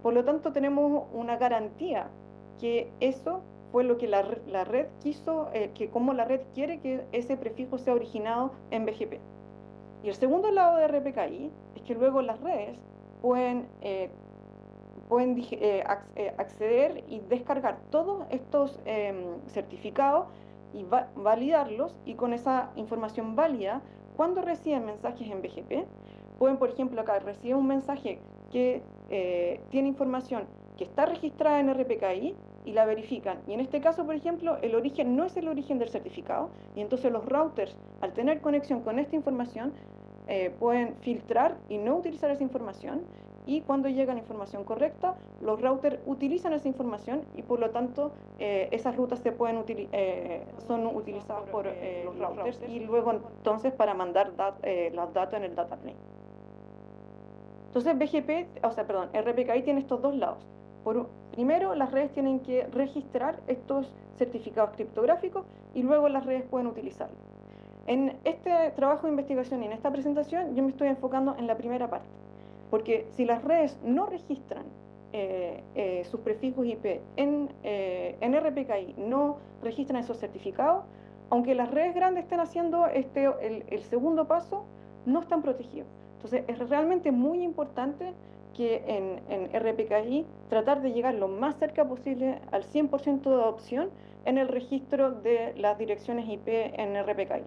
Por lo tanto, tenemos una garantía que eso fue lo que la, la red quiso, eh, que como la red quiere que ese prefijo sea originado en B G P. Y el segundo lado de R P K I es que luego las redes pueden, eh, pueden eh, acceder y descargar todos estos eh, certificados y va validarlos, y con esa información válida, cuando reciben mensajes en B G P, pueden, por ejemplo, acá recibir un mensaje que eh, tiene información que está registrada en R P K I y la verifican. Y en este caso, por ejemplo, el origen no es el origen del certificado, y entonces los routers, al tener conexión con esta información, eh, pueden filtrar y no utilizar esa información, y cuando llega la información correcta, los routers utilizan esa información, y por lo tanto eh, esas rutas se pueden util eh, son utilizadas por eh, los routers, y luego entonces para mandar dat eh, los datos en el data plane. Entonces B G P, o sea, perdón, R P K I tiene estos dos lados. Por, primero, las redes tienen que registrar estos certificados criptográficos, y luego las redes pueden utilizarlos. En este trabajo de investigación y en esta presentación yo me estoy enfocando en la primera parte, porque si las redes no registran eh, eh, sus prefijos I P en, eh, en R P K I, no registran esos certificados, aunque las redes grandes estén haciendo este, el, el segundo paso, no están protegidos. Entonces es realmente muy importante que en, en R P K I tratar de llegar lo más cerca posible al cien por ciento de adopción en el registro de las direcciones I P en R P K I.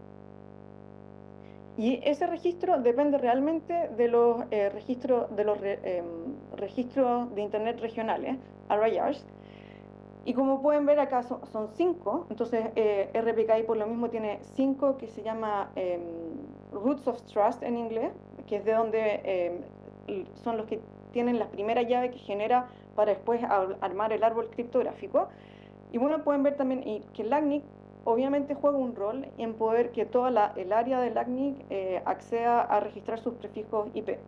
Y ese registro depende realmente de los eh, registros de los re, eh, registros de internet regionales, R I Rs. Y como pueden ver acá son, son cinco, entonces eh, R P K I por lo mismo tiene cinco que se llama eh, Roots of Trust en inglés, que es de donde eh, son los que tienen la primera llave que genera para después armar el árbol criptográfico. Y bueno, pueden ver también y que el LACNIC obviamente juega un rol en poder que toda la, el área del LACNIC eh, acceda a registrar sus prefijos I P.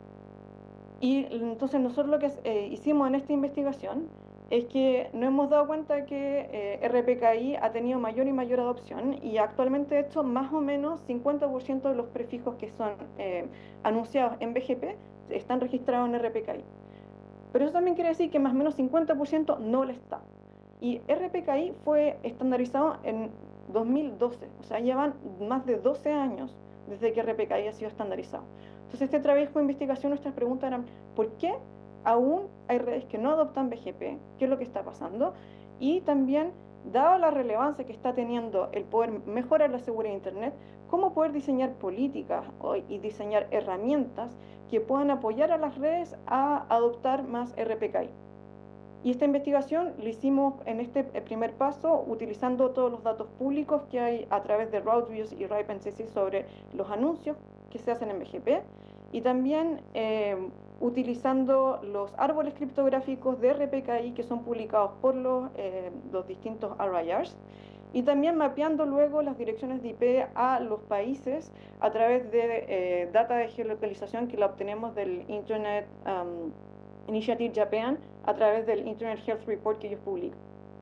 Y entonces nosotros lo que eh, hicimos en esta investigación es que nos hemos dado cuenta que eh, R P K I ha tenido mayor y mayor adopción, y actualmente de hecho más o menos cincuenta por ciento de los prefijos que son eh, anunciados en B G P están registrados en R P K I. Pero eso también quiere decir que más o menos cincuenta por ciento no lo está. Y R P K I fue estandarizado en dos mil doce, o sea, llevan más de doce años desde que R P K I ha sido estandarizado. Entonces, este trabajo de investigación, nuestras preguntas eran, ¿por qué aún hay redes que no adoptan B G P? ¿Qué es lo que está pasando? Y también, dada la relevancia que está teniendo el poder mejorar la seguridad de Internet, ¿cómo poder diseñar políticas y diseñar herramientas que puedan apoyar a las redes a adoptar más R P K I? Y esta investigación la hicimos en este primer paso utilizando todos los datos públicos que hay a través de RouteViews y RipeNCC sobre los anuncios que se hacen en B G P, y también eh, utilizando los árboles criptográficos de R P K I que son publicados por los, eh, los distintos R I Rs, y también mapeando luego las direcciones de I P a los países a través de eh, data de geolocalización que la obtenemos del Internet um, Initiative Japan a través del Internet Health Report que ellos publican.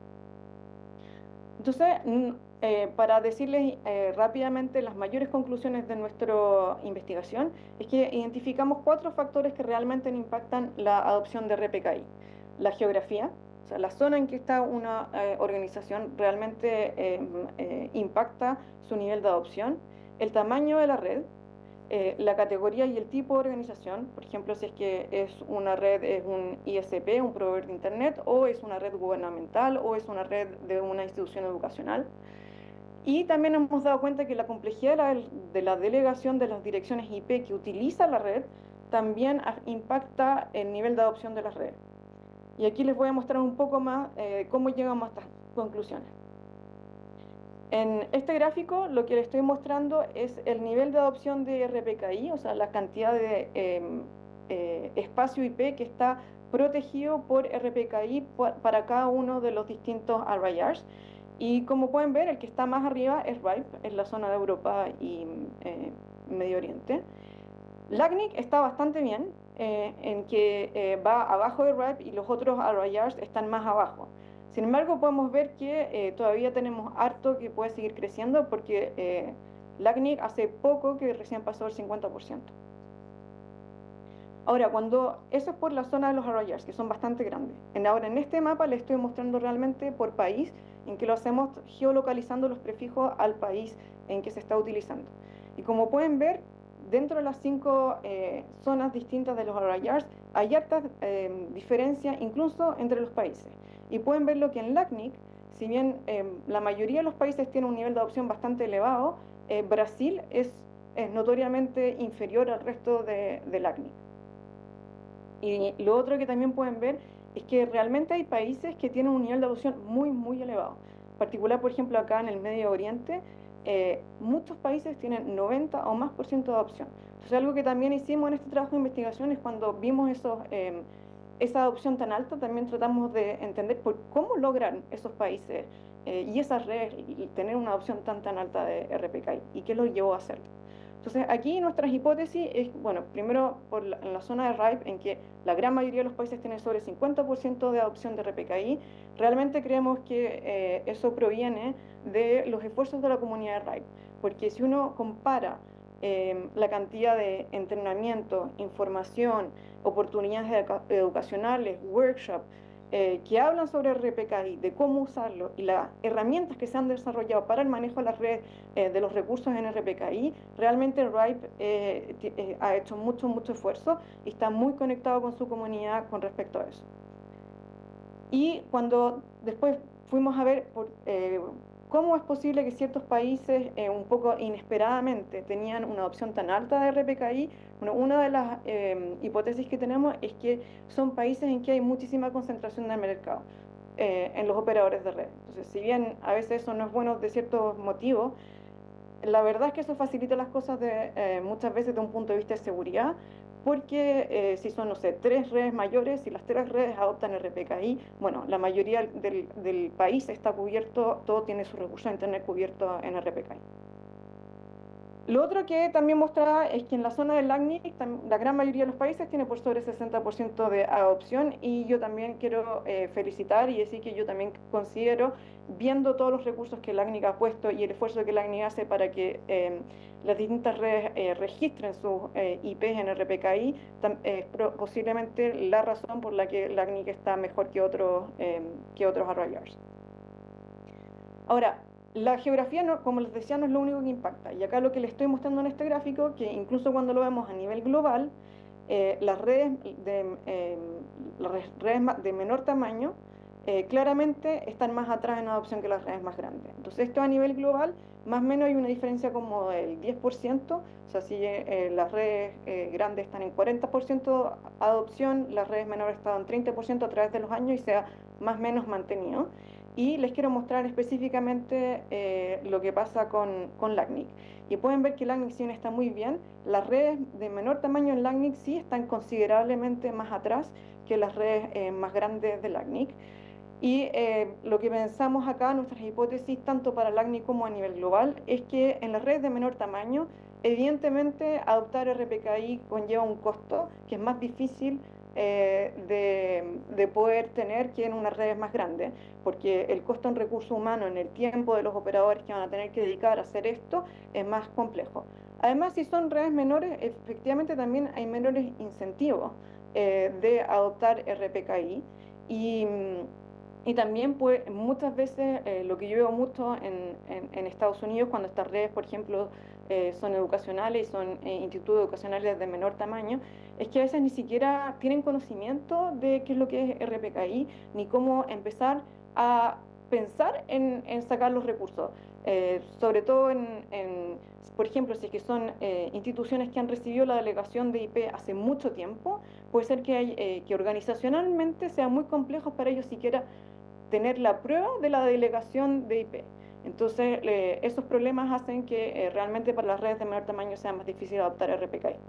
Entonces, eh, para decirles eh, rápidamente las mayores conclusiones de nuestra investigación, es que identificamos cuatro factores que realmente impactan la adopción de R P K I. La geografía, o sea, la zona en que está una eh, organización realmente eh, eh, impacta su nivel de adopción. El tamaño de la red, Eh, la categoría y el tipo de organización, por ejemplo, si es que es una red, es un I S P, un proveedor de Internet, o es una red gubernamental, o es una red de una institución educacional. Y también hemos dado cuenta que la complejidad de la, de la delegación de las direcciones I P que utiliza la red también impacta el nivel de adopción de las redes. Y aquí les voy a mostrar un poco más eh, cómo llegamos a estas conclusiones. En este gráfico lo que les estoy mostrando es el nivel de adopción de R P K I, o sea, la cantidad de eh, eh, espacio I P que está protegido por R P K I para cada uno de los distintos R I Rs. Y como pueden ver, el que está más arriba es RIPE, en la zona de Europa y eh, Medio Oriente. LACNIC está bastante bien, eh, en que eh, va abajo de RIPE y los otros R I Rs están más abajo. Sin embargo, podemos ver que eh, todavía tenemos harto que puede seguir creciendo, porque eh, LACNIC hace poco que recién pasó el cincuenta por ciento. Ahora, cuando eso es por la zona de los arroyos, que son bastante grandes. En, ahora, en este mapa les estoy mostrando realmente por país, en que lo hacemos geolocalizando los prefijos al país en que se está utilizando. Y como pueden ver, dentro de las cinco eh, zonas distintas de los arroyos, hay hartas eh, diferencias incluso entre los países. Y pueden ver lo que en LACNIC, si bien eh, la mayoría de los países tienen un nivel de adopción bastante elevado, eh, Brasil es, es notoriamente inferior al resto de, de LACNIC. Y lo otro que también pueden ver es que realmente hay países que tienen un nivel de adopción muy, muy elevado. En particular, por ejemplo, acá en el Medio Oriente, eh, muchos países tienen noventa o más por ciento de adopción. Entonces, algo que también hicimos en este trabajo de investigación es cuando vimos esos, eh, esa adopción tan alta, también tratamos de entender por cómo logran esos países eh, y esas redes tener una adopción tan, tan alta de R P K I y qué los llevó a hacerlo. Entonces, aquí nuestras hipótesis es, bueno, primero por la, en la zona de RIPE, en que la gran mayoría de los países tienen sobre el cincuenta por ciento de adopción de R P K I, realmente creemos que eh, eso proviene de los esfuerzos de la comunidad de RIPE, porque si uno compara eh, la cantidad de entrenamiento, información, oportunidades educa educacionales, workshops, Eh, que hablan sobre R P K I, de cómo usarlo y las herramientas que se han desarrollado para el manejo de las redes eh, de los recursos en R P K I, realmente RIPE eh, eh, ha hecho mucho, mucho esfuerzo y está muy conectado con su comunidad con respecto a eso. Y cuando después fuimos a ver por, eh, cómo es posible que ciertos países eh, un poco inesperadamente tenían una adopción tan alta de R P K I, bueno, una de las eh, hipótesis que tenemos es que son países en que hay muchísima concentración del mercado, eh, en los operadores de red. Entonces, si bien a veces eso no es bueno de ciertos motivos, la verdad es que eso facilita las cosas de, eh, muchas veces de un punto de vista de seguridad, porque eh, si son, no sé, tres redes mayores, si las tres redes adoptan R P K I, bueno, la mayoría del, del país está cubierto, todo tiene sus recursos de internet cubierto en R P K I. Lo otro que también mostraba es que en la zona del LACNIC, la gran mayoría de los países tiene por sobre sesenta por ciento de adopción, y yo también quiero eh, felicitar y decir que yo también considero, viendo todos los recursos que LACNIC ha puesto y el esfuerzo que LACNIC hace para que eh, las distintas redes eh, registren sus eh, I Ps en R P K I, es eh, posiblemente la razón por la que LACNIC está mejor que otros, eh, que otros arroyos. Ahora, la geografía, no, como les decía, no es lo único que impacta. Y acá lo que les estoy mostrando en este gráfico, que incluso cuando lo vemos a nivel global, eh, las redes de, eh, las redes de menor tamaño eh, claramente están más atrás en adopción que las redes más grandes. Entonces, esto a nivel global, más o menos hay una diferencia como del diez por ciento. O sea, si eh, las redes eh, grandes están en cuarenta por ciento adopción, las redes menores están en treinta por ciento a través de los años y se ha más o menos mantenido. Y les quiero mostrar específicamente eh, lo que pasa con, con LACNIC. Y pueden ver que LACNIC sí está muy bien. Las redes de menor tamaño en LACNIC sí están considerablemente más atrás que las redes eh, más grandes de LACNIC. Y eh, lo que pensamos acá, nuestras hipótesis, tanto para LACNIC como a nivel global, es que en las redes de menor tamaño, evidentemente adoptar R P K I conlleva un costo que es más difícil Eh, de, de poder tener que en unas redes más grandes, porque el costo en recursos humanos, en el tiempo de los operadores que van a tener que dedicar a hacer esto, es más complejo. Además, si son redes menores, efectivamente también hay menores incentivos eh, de adoptar R P K I, y, y también pues, muchas veces eh, lo que yo veo mucho en, en, en Estados Unidos, cuando estas redes, por ejemplo, eh, son educacionales y son eh, institutos educacionales de menor tamaño, es que a veces ni siquiera tienen conocimiento de qué es lo que es R P K I, ni cómo empezar a pensar en, en sacar los recursos. Eh, sobre todo, en, en, por ejemplo, si es que son eh, instituciones que han recibido la delegación de I P hace mucho tiempo, puede ser que, hay, eh, que organizacionalmente sea muy complejo para ellos siquiera tener la prueba de la delegación de I P. Entonces, eh, esos problemas hacen que eh, realmente para las redes de menor tamaño sea más difícil adoptar R P K I.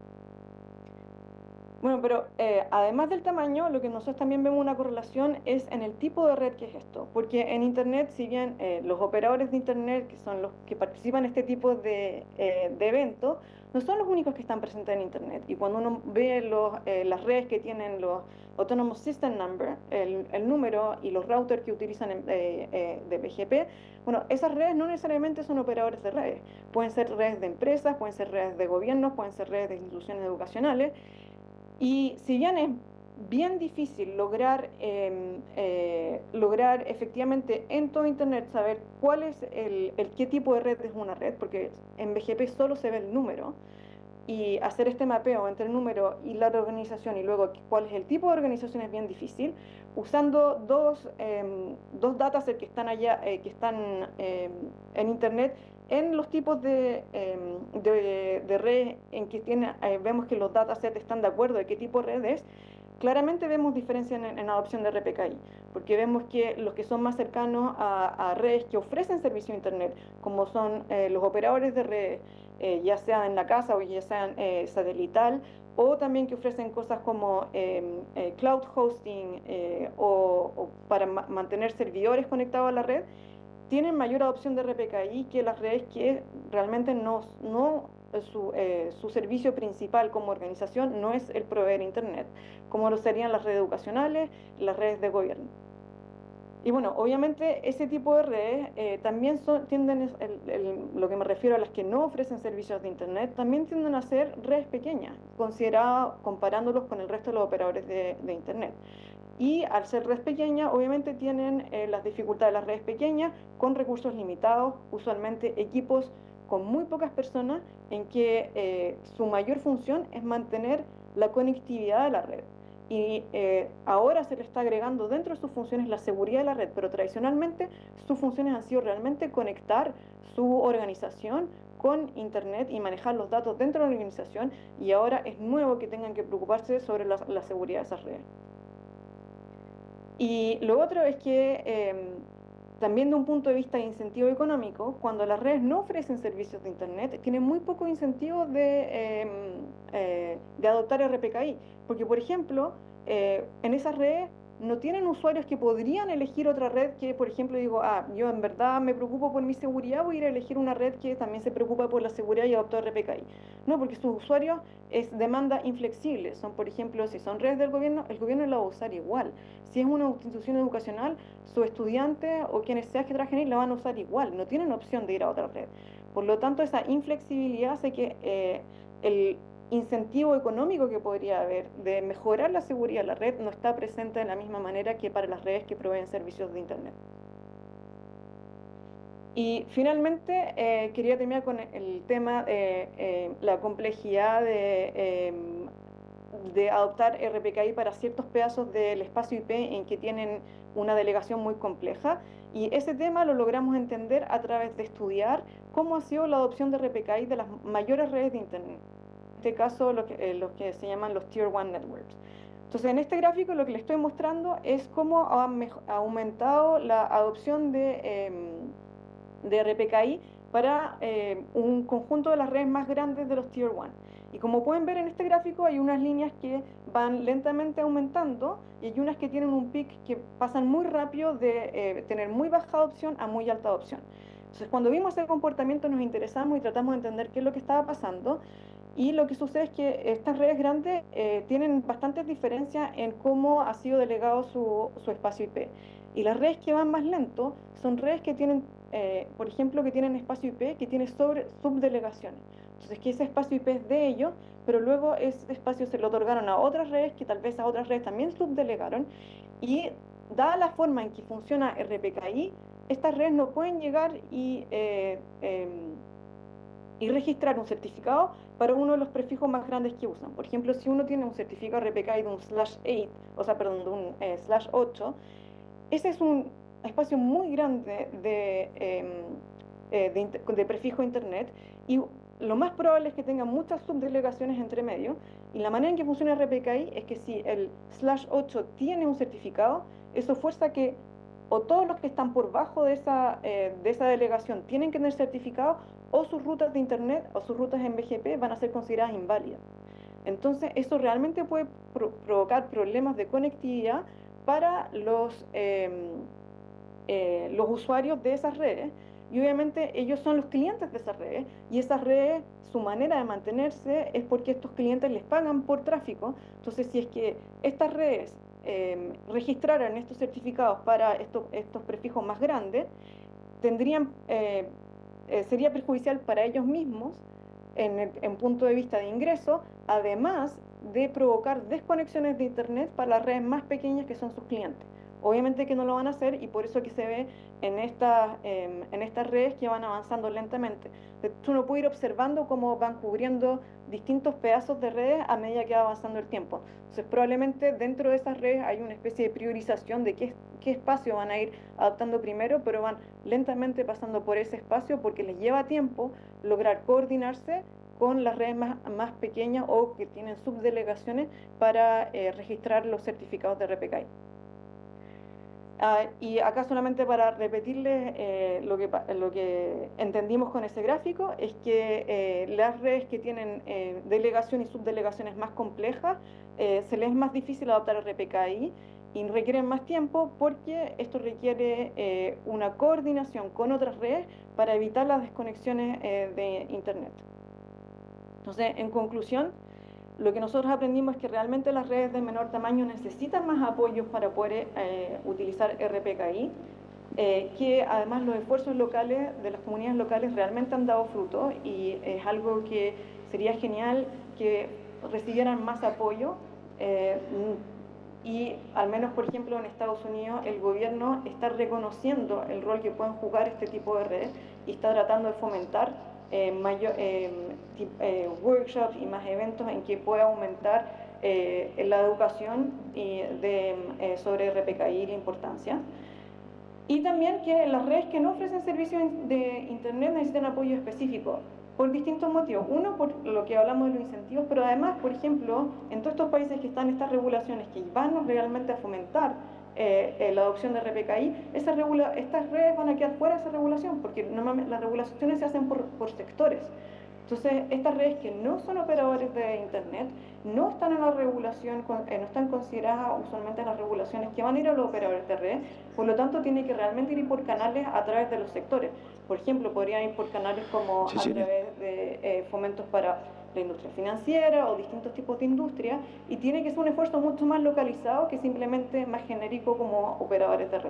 Bueno, pero eh, además del tamaño, lo que nosotros también vemos una correlación es en el tipo de red que es esto. Porque en Internet, si bien eh, los operadores de Internet, que son los que participan en este tipo de, eh, de eventos, no son los únicos que están presentes en Internet. Y cuando uno ve los, eh, las redes que tienen los Autonomous System Number, el, el número y los routers que utilizan en, eh, eh, de P G P, bueno, esas redes no necesariamente son operadores de redes. Pueden ser redes de empresas, pueden ser redes de gobiernos, pueden ser redes de instituciones educacionales. Y si bien es bien difícil lograr, eh, eh, lograr efectivamente en todo Internet saber cuál es el, el qué tipo de red es una red, porque en B G P solo se ve el número, y hacer este mapeo entre el número y la organización y luego cuál es el tipo de organización es bien difícil, usando dos, eh, dos datasets que están allá, eh, que están eh, en Internet, en los tipos de, eh, de, de red en que tiene, eh, vemos que los datasets están de acuerdo de qué tipo de red es. Claramente vemos diferencia en, en adopción de R P K I, porque vemos que los que son más cercanos a, a redes que ofrecen servicio a Internet, como son eh, los operadores de redes, eh, ya sea en la casa o ya sean eh, satelital, o también que ofrecen cosas como eh, eh, cloud hosting eh, o, o para ma mantener servidores conectados a la red, tienen mayor adopción de R P K I que las redes que realmente no, no su, eh, su servicio principal como organización no es el proveer Internet, como lo serían las redes educacionales, las redes de gobierno. Y bueno, obviamente ese tipo de redes eh, también son, tienden, el, el, lo que me refiero a las que no ofrecen servicios de Internet, también tienden a ser redes pequeñas, consideradas, comparándolos con el resto de los operadores de, de Internet. Y al ser redes pequeñas, obviamente tienen eh, las dificultades de las redes pequeñas, con recursos limitados, usualmente equipos con muy pocas personas, en que eh, su mayor función es mantener la conectividad de la red. Y eh, ahora se le está agregando dentro de sus funciones la seguridad de la red, pero tradicionalmente sus funciones han sido realmente conectar su organización con Internet y manejar los datos dentro de la organización, y ahora es nuevo que tengan que preocuparse sobre la, la seguridad de esas redes. Y lo otro es que eh, también de un punto de vista de incentivo económico, cuando las redes no ofrecen servicios de Internet, tienen muy poco incentivo de, eh, eh, de adoptar R P K I, porque por ejemplo, eh, en esas redes no tienen usuarios que podrían elegir otra red que, por ejemplo, digo, ah, yo en verdad me preocupo por mi seguridad, voy a ir a elegir una red que también se preocupa por la seguridad y adopta R P K I. No, porque sus usuarios es demanda inflexible. Son, por ejemplo, si son redes del gobierno, el gobierno la va a usar igual. Si es una institución educacional, sus estudiantes o quienes sean que trabajen ahí la van a usar igual. No tienen opción de ir a otra red. Por lo tanto, esa inflexibilidad hace que eh, el incentivo económico que podría haber de mejorar la seguridad de la red no está presente de la misma manera que para las redes que proveen servicios de Internet. Y finalmente eh, quería terminar con el tema de eh, la complejidad de, eh, de adoptar R P K I para ciertos pedazos del espacio I P en que tienen una delegación muy compleja, y ese tema lo logramos entender a través de estudiar cómo ha sido la adopción de R P K I de las mayores redes de Internet. En este caso, lo que, eh, los que se llaman los Tier one Networks. Entonces, en este gráfico lo que les estoy mostrando es cómo ha, ha aumentado la adopción de, eh, de R P K I para eh, un conjunto de las redes más grandes de los Tier one. Y como pueden ver en este gráfico, hay unas líneas que van lentamente aumentando y hay unas que tienen un pic que pasan muy rápido de eh, tener muy baja adopción a muy alta adopción. Entonces, cuando vimos ese comportamiento nos interesamos y tratamos de entender qué es lo que estaba pasando. Y lo que sucede es que estas redes grandes eh, tienen bastantes diferencias en cómo ha sido delegado su, su espacio I P. Y las redes que van más lento son redes que tienen, eh, por ejemplo, que tienen espacio I P que tiene sobre subdelegaciones. Entonces, que ese espacio I P es de ellos, pero luego ese espacio se lo otorgaron a otras redes que tal vez a otras redes también subdelegaron. Y dada la forma en que funciona R P K I, estas redes no pueden llegar y... Eh, eh, y registrar un certificado para uno de los prefijos más grandes que usan. Por ejemplo, si uno tiene un certificado R P K I de un slash ocho, o sea, perdón, de un eh, slash ocho, ese es un espacio muy grande de, eh, eh, de, de prefijo Internet, y lo más probable es que tenga muchas subdelegaciones entre medio, y la manera en que funciona R P K I es que si el slash ocho tiene un certificado, eso fuerza que o todos los que están por bajo de esa, eh, de esa delegación tienen que tener certificado, o sus rutas de Internet o sus rutas en B G P van a ser consideradas inválidas. Entonces, eso realmente puede pro provocar problemas de conectividad para los, eh, eh, los usuarios de esas redes, y obviamente ellos son los clientes de esas redes, y esas redes, su manera de mantenerse es porque estos clientes les pagan por tráfico. Entonces, si es que estas redes eh, registraran estos certificados para estos, estos prefijos más grandes, tendrían... Eh, Eh, sería perjudicial para ellos mismos en, el, en punto de vista de ingreso. Además, de provocar desconexiones de Internet para las redes más pequeñas que son sus clientes. Obviamente que no lo van a hacer y por eso que se ve en, esta, eh, en estas redes que van avanzando lentamente. Entonces, uno puede ir observando cómo van cubriendo distintos pedazos de redes a medida que va avanzando el tiempo. Entonces probablemente dentro de esas redes hay una especie de priorización de qué, qué espacio van a ir adoptando primero, pero van lentamente pasando por ese espacio porque les lleva tiempo lograr coordinarse con las redes más, más pequeñas o que tienen subdelegaciones para eh, registrar los certificados de R P K I. Uh, y acá solamente para repetirles eh, lo, que, lo que entendimos con ese gráfico es que eh, las redes que tienen eh, delegación y subdelegaciones más complejas eh, se les es más difícil adoptar R P K I y requieren más tiempo porque esto requiere eh, una coordinación con otras redes para evitar las desconexiones eh, de Internet. Entonces, en conclusión, lo que nosotros aprendimos es que realmente las redes de menor tamaño necesitan más apoyos para poder eh, utilizar R P K I, eh, que además los esfuerzos locales de las comunidades locales realmente han dado fruto y es algo que sería genial que recibieran más apoyo eh, y al menos, por ejemplo, en Estados Unidos el gobierno está reconociendo el rol que pueden jugar este tipo de redes y está tratando de fomentar Eh, mayor, eh, eh, workshops y más eventos en que pueda aumentar eh, la educación y de, eh, sobre R P K I y la importancia. Y también que las redes que no ofrecen servicios de Internet necesitan apoyo específico por distintos motivos. Uno, por lo que hablamos de los incentivos, pero además, por ejemplo, en todos estos países que están estas regulaciones que van realmente a fomentar Eh, la adopción de R P K I, esa regula estas redes van a quedar fuera de esa regulación, porque normalmente las regulaciones se hacen por, por sectores. Entonces, estas redes que no son operadores de Internet, no están en la regulación, eh, no están consideradas usualmente en las regulaciones que van a ir a los operadores de red, por lo tanto, tienen que realmente ir por canales a través de los sectores. Por ejemplo, podrían ir por canales como sí, sí. a través de eh, fomentos para la industria financiera o distintos tipos de industria, y tiene que ser un esfuerzo mucho más localizado que simplemente más genérico como operadores de red.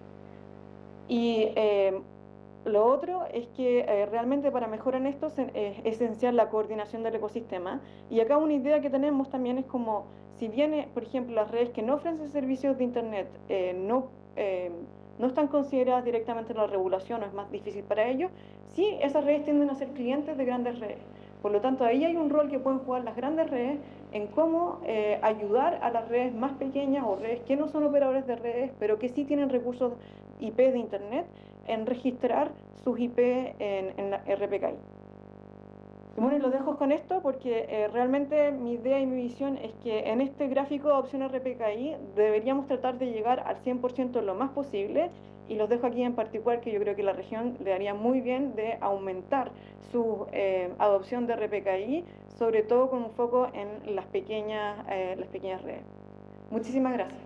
Y eh, lo otro es que eh, realmente para mejorar en esto es esencial la coordinación del ecosistema, y acá una idea que tenemos también es como, si bien, por ejemplo, las redes que no ofrecen servicios de Internet eh, no, eh, no están consideradas directamente en la regulación o es más difícil para ellos, sí, esas redes tienden a ser clientes de grandes redes. Por lo tanto, ahí hay un rol que pueden jugar las grandes redes en cómo eh, ayudar a las redes más pequeñas o redes que no son operadores de redes, pero que sí tienen recursos I P de Internet, en registrar sus I P en, en la R P K I. Y bueno, y lo dejo con esto porque eh, realmente mi idea y mi visión es que en este gráfico de adopción R P K I deberíamos tratar de llegar al cien por ciento lo más posible, y los dejo aquí en particular que yo creo que la región le haría muy bien de aumentar su eh, adopción de R P K I, sobre todo con un foco en las pequeñas, eh, las pequeñas redes. Muchísimas gracias.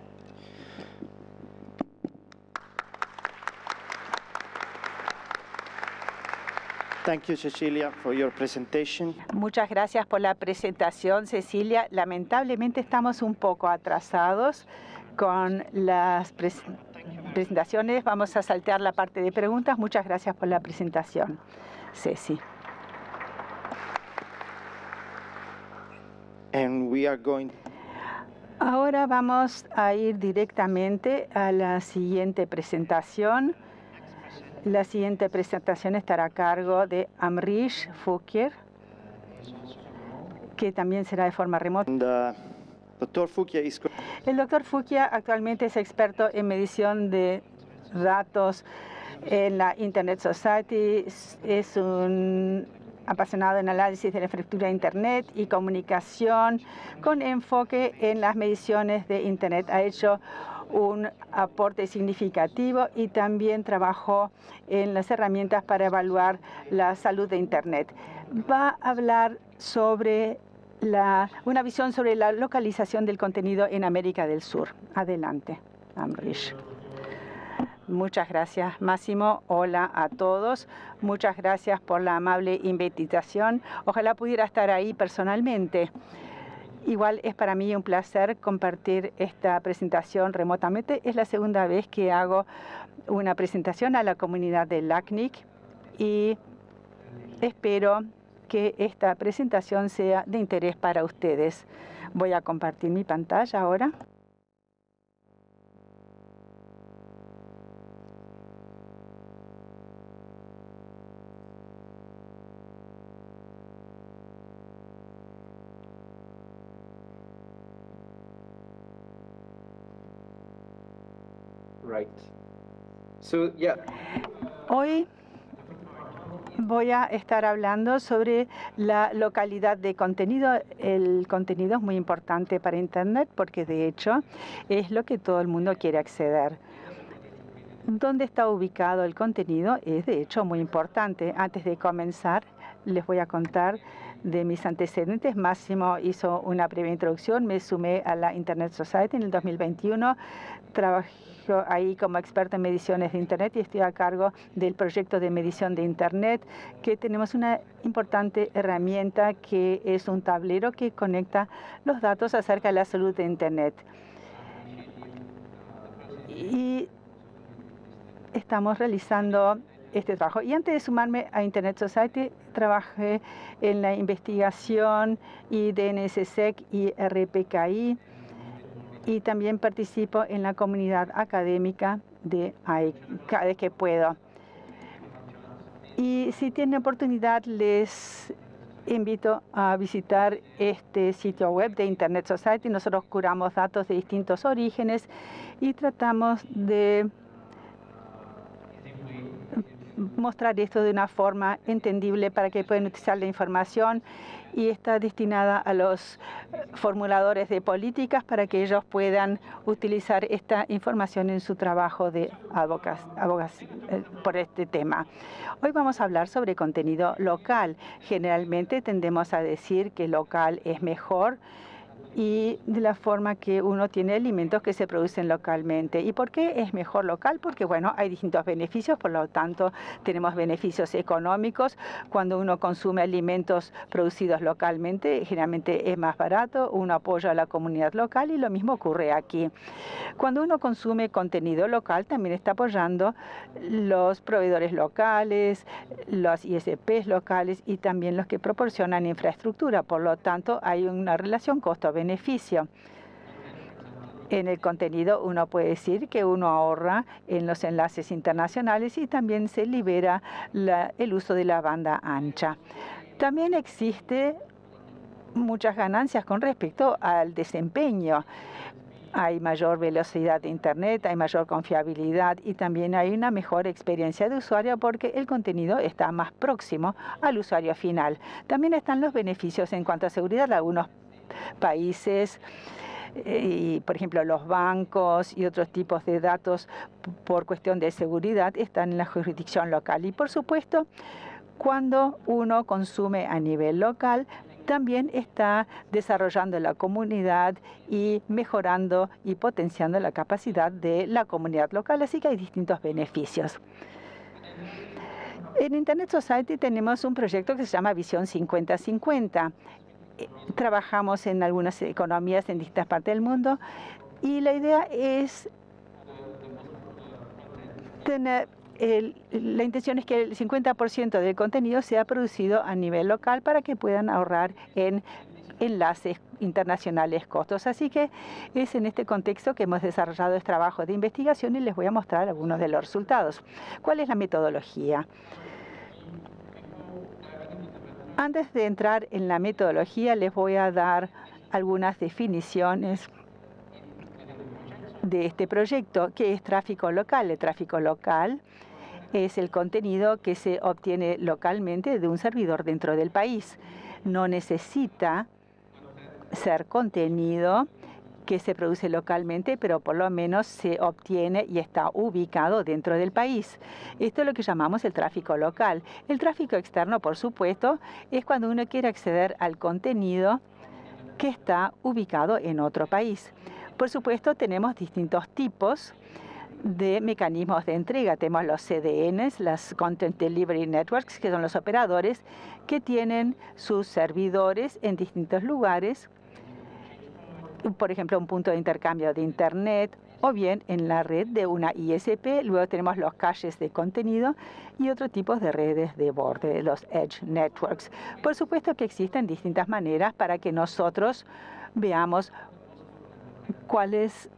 Thank you, Cecilia, for your presentation. Muchas gracias por la presentación, Cecilia. Lamentablemente estamos un poco atrasados con las pres presentaciones. Vamos a saltear la parte de preguntas. Muchas gracias por la presentación, Ceci. And we are going... Ahora vamos a ir directamente a la siguiente presentación. La siguiente presentación estará a cargo de Amrish Fukier, que también será de forma remota. And, uh, doctor Fukia is... El doctor Fukia actualmente es experto en medición de datos en la Internet Society. Es un apasionado en análisis de la infraestructura de Internet y comunicación con enfoque en las mediciones de Internet. Ha hecho un aporte significativo y también trabajó en las herramientas para evaluar la salud de Internet. Va a hablar sobre la, una visión sobre la localización del contenido en América del Sur. Adelante, Amrish. Muchas gracias, Máximo. Hola a todos. Muchas gracias por la amable invitación. Ojalá pudiera estar ahí personalmente. Igual es para mí un placer compartir esta presentación remotamente. Es la segunda vez que hago una presentación a la comunidad de LACNIC y espero que esta presentación sea de interés para ustedes. Voy a compartir mi pantalla ahora. Right. So, yeah. Hoy voy a estar hablando sobre la localidad de contenido. El contenido es muy importante para Internet porque de hecho es lo que todo el mundo quiere acceder. ¿Dónde está ubicado el contenido? Es de hecho muy importante. Antes de comenzar, les voy a contar de mis antecedentes. Máximo hizo una breve introducción. Me sumé a la Internet Society en el dos mil veintiuno. Trabajé ahí como experto en mediciones de Internet y estoy a cargo del proyecto de medición de Internet, que tenemos una importante herramienta que es un tablero que conecta los datos acerca de la salud de Internet. Y estamos realizando este trabajo. Y antes de sumarme a Internet Society, trabajé en la investigación y D N S S E C y R P K I, y también participo en la comunidad académica de A I cada vez que puedo. Y si tienen oportunidad, les invito a visitar este sitio web de Internet Society. Nosotros curamos datos de distintos orígenes y tratamos de mostrar esto de una forma entendible para que puedan utilizar la información, y está destinada a los formuladores de políticas para que ellos puedan utilizar esta información en su trabajo de abogacía por este tema. Hoy vamos a hablar sobre contenido local. Generalmente tendemos a decir que local es mejor, y de la forma que uno tiene alimentos que se producen localmente. ¿Y por qué es mejor local? Porque, bueno, hay distintos beneficios, por lo tanto, tenemos beneficios económicos. Cuando uno consume alimentos producidos localmente, generalmente es más barato, uno apoya a la comunidad local, y lo mismo ocurre aquí. Cuando uno consume contenido local, también está apoyando los proveedores locales, los I S Pes locales y también los que proporcionan infraestructura. Por lo tanto, hay una relación costo-beneficio. En el contenido uno puede decir que uno ahorra en los enlaces internacionales y también se libera la, el uso de la banda ancha. También existe muchas ganancias con respecto al desempeño. Hay mayor velocidad de Internet, hay mayor confiabilidad y también hay una mejor experiencia de usuario porque el contenido está más próximo al usuario final. También están los beneficios en cuanto a seguridad. Algunos países, y, por ejemplo, los bancos y otros tipos de datos por cuestión de seguridad están en la jurisdicción local. Y, por supuesto, cuando uno consume a nivel local, también está desarrollando la comunidad y mejorando y potenciando la capacidad de la comunidad local. Así que hay distintos beneficios. En Internet Society tenemos un proyecto que se llama Visión cincuenta cincuenta. Trabajamos en algunas economías en distintas partes del mundo y la idea es tener, el, la intención es que el cincuenta por ciento del contenido sea producido a nivel local para que puedan ahorrar en enlaces internacionales costos. Así que es en este contexto que hemos desarrollado este trabajo de investigación y les voy a mostrar algunos de los resultados. ¿Cuál es la metodología? Antes de entrar en la metodología, les voy a dar algunas definiciones de este proyecto. ¿Qué es tráfico local? El tráfico local es el contenido que se obtiene localmente de un servidor dentro del país. No necesita ser contenido que se produce localmente, pero por lo menos se obtiene y está ubicado dentro del país. Esto es lo que llamamos el tráfico local. El tráfico externo, por supuesto, es cuando uno quiere acceder al contenido que está ubicado en otro país. Por supuesto, tenemos distintos tipos de mecanismos de entrega. Tenemos los C D Ns, las Content Delivery Networks, que son los operadores que tienen sus servidores en distintos lugares. Por ejemplo, un punto de intercambio de Internet o bien en la red de una I S P. Luego tenemos los caches de contenido y otros tipos de redes de borde, los Edge Networks. Por supuesto que existen distintas maneras para que nosotros veamos cuál es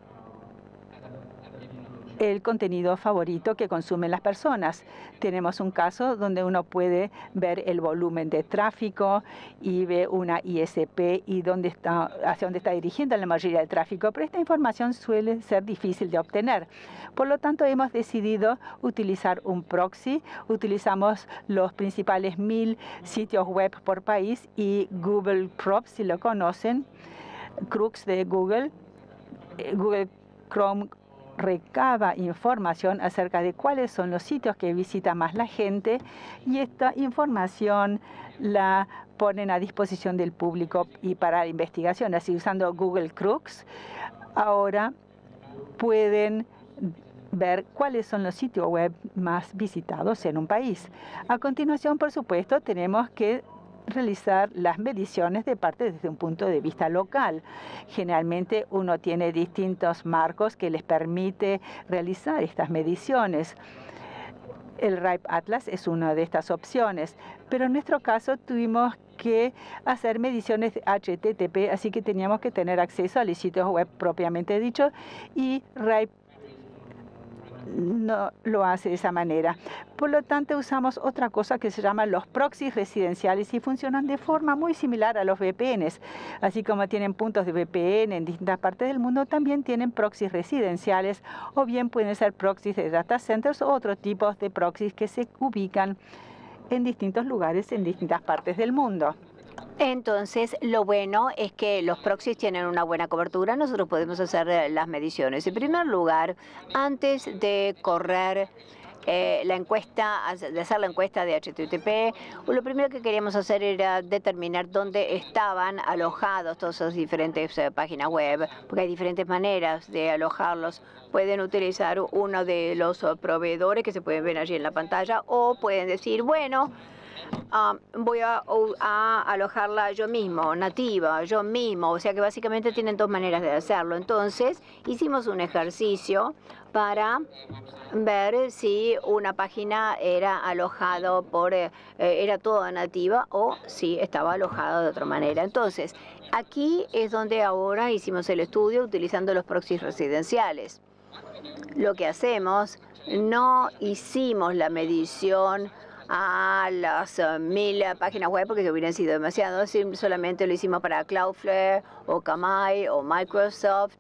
el contenido favorito que consumen las personas. Tenemos un caso donde uno puede ver el volumen de tráfico y ve una I S P y dónde está, hacia dónde está dirigiendo la mayoría del tráfico, pero esta información suele ser difícil de obtener. Por lo tanto, hemos decidido utilizar un proxy. Utilizamos los principales mil sitios web por país y Google Crux, si lo conocen, Crux de Google, Google Chrome recaba información acerca de cuáles son los sitios que visita más la gente y esta información la ponen a disposición del público y para investigación. Así, usando Google Crux, ahora pueden ver cuáles son los sitios web más visitados en un país. A continuación, por supuesto, tenemos que realizar las mediciones de parte desde un punto de vista local. Generalmente uno tiene distintos marcos que les permite realizar estas mediciones. El Ripe Atlas es una de estas opciones, pero en nuestro caso tuvimos que hacer mediciones de H T T P, así que teníamos que tener acceso a los sitios web propiamente dichos y Ripe no lo hace de esa manera. Por lo tanto, usamos otra cosa que se llama los proxies residenciales y funcionan de forma muy similar a los V P Ns. Así como tienen puntos de V P N en distintas partes del mundo, también tienen proxies residenciales o bien pueden ser proxies de data centers o otros tipos de proxies que se ubican en distintos lugares en distintas partes del mundo. Entonces, lo bueno es que los proxies tienen una buena cobertura. Nosotros podemos hacer las mediciones. En primer lugar, antes de correr eh, la encuesta, de hacer la encuesta de H T T P, lo primero que queríamos hacer era determinar dónde estaban alojados todas esas diferentes eh, páginas web, porque hay diferentes maneras de alojarlos. Pueden utilizar uno de los proveedores que se pueden ver allí en la pantalla o pueden decir, bueno, Um, voy a, a alojarla yo mismo, nativa, yo mismo. O sea que básicamente tienen dos maneras de hacerlo. Entonces, hicimos un ejercicio para ver si una página era alojado por, eh, era toda nativa o si estaba alojada de otra manera. Entonces, aquí es donde ahora hicimos el estudio utilizando los proxies residenciales. Lo que hacemos, no hicimos la medición a las uh, mil páginas web porque hubieran sido demasiado, solamente lo hicimos para Cloudflare o Akamai o Microsoft,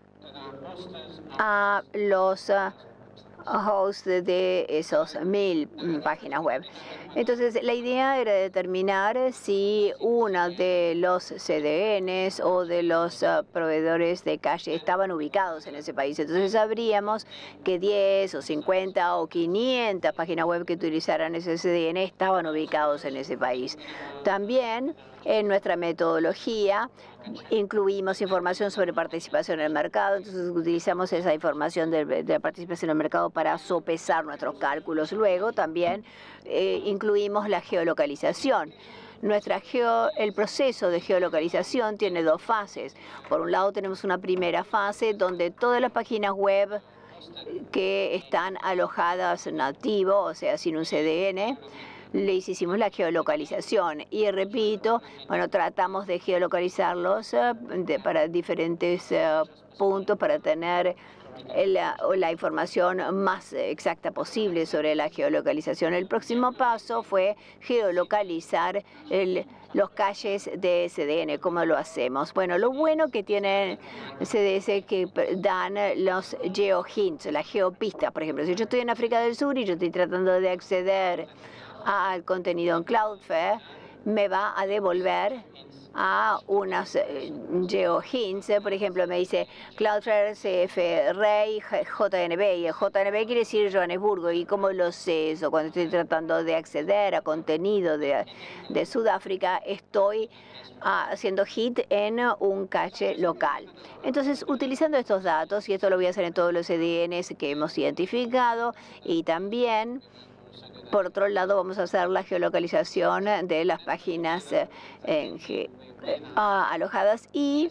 a los uh, hosts de esos mil páginas web. Entonces, la idea era determinar si uno de los C D Ns o de los uh, proveedores de cache estaban ubicados en ese país. Entonces, sabríamos que diez o cincuenta o quinientas páginas web que utilizaran ese C D N estaban ubicados en ese país. También, en nuestra metodología, incluimos información sobre participación en el mercado. Entonces, utilizamos esa información de, de participación en el mercado para sopesar nuestros cálculos. Luego, también eh, incluimos la geolocalización. Nuestra geo, el proceso de geolocalización tiene dos fases. Por un lado, tenemos una primera fase donde todas las páginas web que están alojadas nativo, o sea, sin un C D N, les hicimos la geolocalización. Y repito, bueno, tratamos de geolocalizarlos uh, de, para diferentes uh, puntos para tener la, la información más exacta posible sobre la geolocalización. El próximo paso fue geolocalizar el, los caches de C D N. ¿Cómo lo hacemos? Bueno, lo bueno que tienen C D S es que dan los geohints, la geopista. Por ejemplo, si yo estoy en África del Sur y yo estoy tratando de acceder al contenido en Cloudflare, me va a devolver a unas eh, geohints. Por ejemplo, me dice Cloudflare C F Rey J N B, y J N B quiere decir Johannesburgo. ¿Y cómo lo sé eso? Cuando estoy tratando de acceder a contenido de, de Sudáfrica, estoy uh, haciendo hit en un cache local. Entonces, utilizando estos datos, y esto lo voy a hacer en todos los C D Ns que hemos identificado, y también por otro lado, vamos a hacer la geolocalización de las páginas eh, en, eh, alojadas y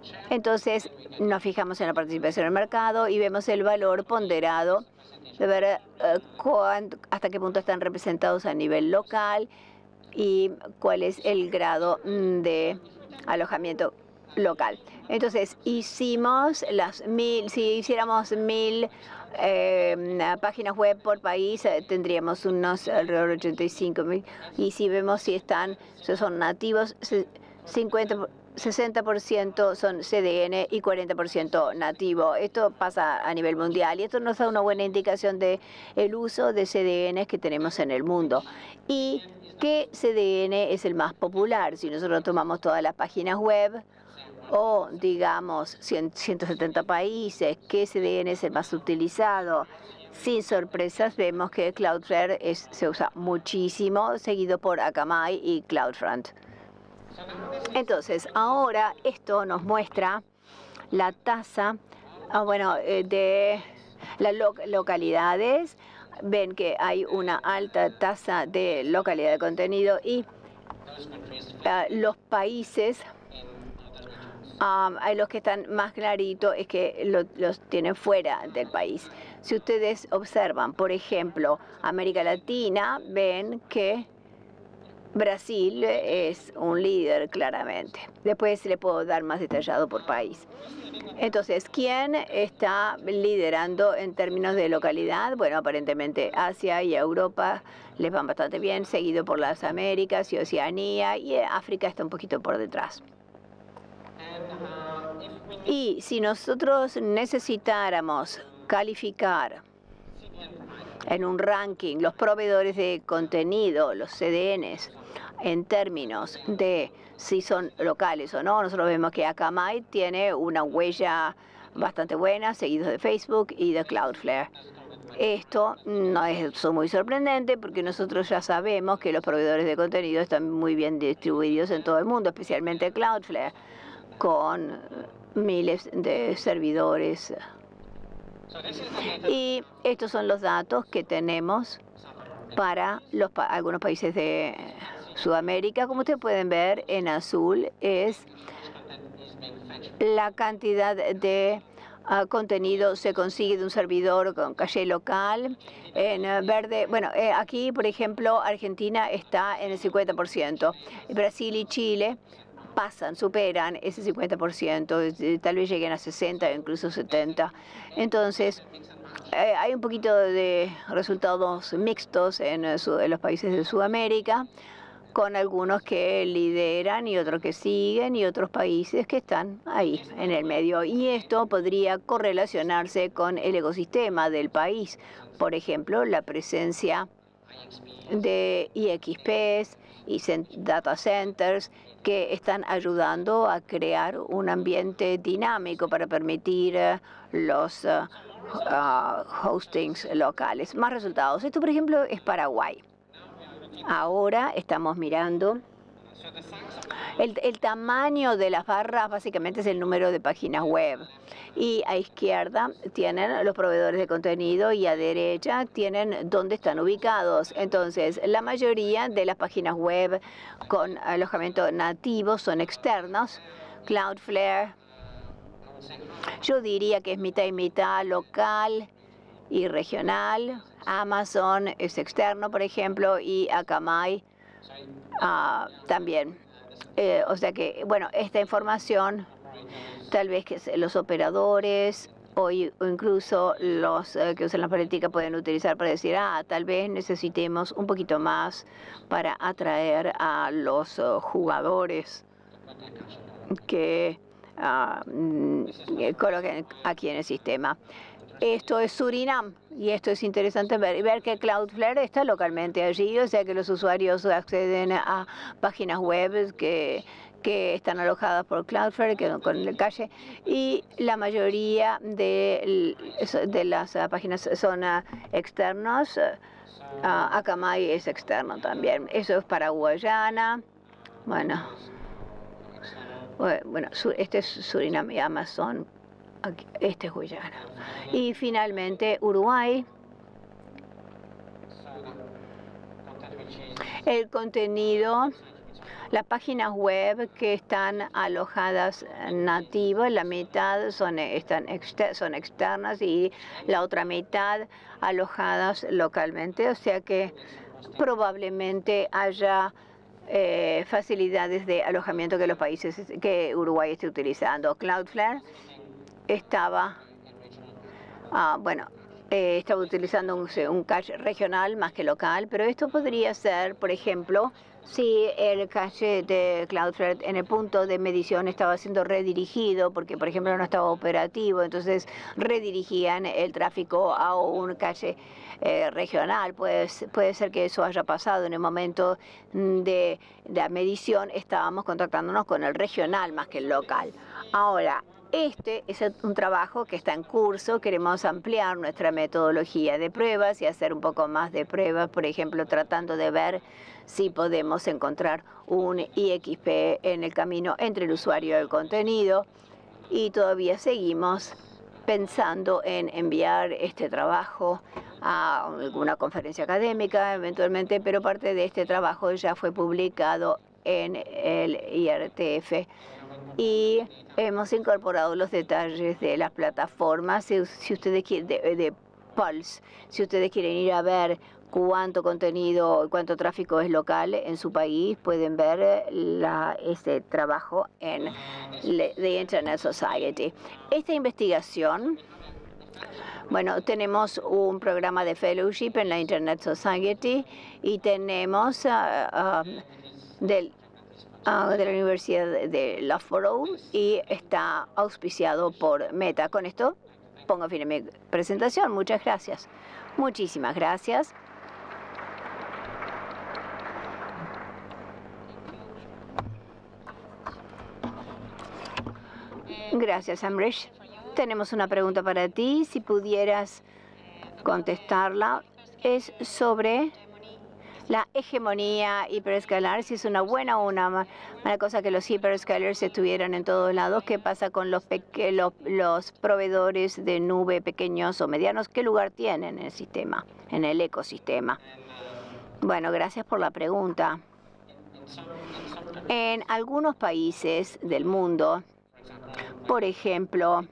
Entonces nos fijamos en la participación en el mercado y vemos el valor ponderado de ver uh, cuánto, hasta qué punto están representados a nivel local y cuál es el grado de alojamiento local. Entonces hicimos las mil, si hiciéramos mil eh, páginas web por país, eh, tendríamos unos alrededor de ochenta y cinco mil. Y si vemos si están, si son nativos, cincuenta, sesenta por ciento son C D N y cuarenta por ciento nativo. Esto pasa a nivel mundial y esto nos da una buena indicación de el uso de C D Ns que tenemos en el mundo. Y qué C D N es el más popular. Si nosotros tomamos todas las páginas web o digamos ciento setenta países, ¿qué C D N es el más utilizado? Sin sorpresas, vemos que Cloudflare es, se usa muchísimo, seguido por Akamai y CloudFront. Entonces, ahora esto nos muestra la tasa, ah, bueno, eh, de las lo localidades. Ven que hay una alta tasa de localidad de contenido y uh, los países, um, los que están más claritos es que lo, los tienen fuera del país. Si ustedes observan, por ejemplo, América Latina, ven que Brasil es un líder claramente. Después le puedo dar más detallado por país. Entonces, ¿quién está liderando en términos de localidad? Bueno, aparentemente Asia y Europa les van bastante bien, seguido por las Américas y Oceanía, y África está un poquito por detrás. Y si nosotros necesitáramos calificar en un ranking los proveedores de contenido, los C D Ns, en términos de si son locales o no, nosotros vemos que Akamai tiene una huella bastante buena, seguidos de Facebook y de Cloudflare. Esto no es muy sorprendente porque nosotros ya sabemos que los proveedores de contenido están muy bien distribuidos en todo el mundo, especialmente Cloudflare, con miles de servidores. Y estos son los datos que tenemos para los pa algunos países de Sudamérica. Como ustedes pueden ver, en azul es la cantidad de uh, contenido se consigue de un servidor con caché local. En uh, verde, bueno, eh, aquí, por ejemplo, Argentina está en el cincuenta por ciento. Brasil y Chile pasan, superan ese cincuenta por ciento, tal vez lleguen a sesenta o incluso setenta. Entonces, eh, hay un poquito de resultados mixtos en, en los países de Sudamérica, con algunos que lideran y otros que siguen y otros países que están ahí en el medio. Y esto podría correlacionarse con el ecosistema del país. Por ejemplo, la presencia de I X Ps y data centers que están ayudando a crear un ambiente dinámico para permitir uh, los uh, uh, hostings locales. Más resultados. Esto, por ejemplo, es Paraguay. Ahora estamos mirando el, el tamaño de las barras, básicamente es el número de páginas web. Y a izquierda tienen los proveedores de contenido y a derecha tienen dónde están ubicados. Entonces, la mayoría de las páginas web con alojamiento nativo son externos. Cloudflare, yo diría que es mitad y mitad, local y regional. Amazon es externo, por ejemplo, y Akamai uh, también. Eh, o sea que, bueno, esta información, tal vez que los operadores o, o incluso los uh, que usan la política pueden utilizar para decir, ah, tal vez necesitemos un poquito más para atraer a los uh, jugadores que uh, coloquen aquí en el sistema. Esto es Surinam y esto es interesante ver, ver que Cloudflare está localmente allí, o sea que los usuarios acceden a páginas web que, que están alojadas por Cloudflare, que con el cache, y la mayoría de, de las páginas son uh, externos. Uh, Akamai es externo también. Eso es para Guayana. Bueno, bueno, este es Surinam y Amazon. Aquí, este es Guyana. Y finalmente Uruguay. El contenido, Las páginas web que están alojadas nativas, la mitad son, están exter son externas y la otra mitad alojadas localmente, o sea que probablemente haya eh, facilidades de alojamiento que los países que Uruguay esté utilizando. Cloudflare estaba, ah, bueno, eh, estaba utilizando un, un cache regional más que local, pero esto podría ser, por ejemplo, si el cache de Cloudflare en el punto de medición estaba siendo redirigido, porque por ejemplo no estaba operativo, entonces redirigían el tráfico a un cache eh, regional. Pues, puede ser que eso haya pasado en el momento de, de la medición, estábamos contactándonos con el regional más que el local. Ahora, este es un trabajo que está en curso. Queremos ampliar nuestra metodología de pruebas y hacer un poco más de pruebas, por ejemplo, tratando de ver si podemos encontrar un I X P en el camino entre el usuario y el contenido. Y todavía seguimos pensando en enviar este trabajo a alguna conferencia académica eventualmente, pero parte de este trabajo ya fue publicado en el I R T F. Y hemos incorporado los detalles de las plataformas. Si, si ustedes quieren, de, de Pulse, si ustedes quieren ir a ver cuánto contenido, cuánto tráfico es local en su país, pueden ver la, este trabajo en The Internet Society. Esta investigación, bueno, tenemos un programa de fellowship en la Internet Society y tenemos uh, uh, del Uh, de la Universidad de Loughborough y está auspiciado por Meta. Con esto pongo fin a mi presentación. Muchas gracias. Muchísimas gracias. Gracias, Amrish. Tenemos una pregunta para ti. Si pudieras contestarla, es sobre la hegemonía hiperescalar, si es una buena o una mala cosa que los hiperescalers estuvieran en todos lados. ¿Qué pasa con los, los, los proveedores de nube pequeños o medianos? ¿Qué lugar tienen en el sistema, en el ecosistema? Bueno, gracias por la pregunta. En algunos países del mundo, por ejemplo,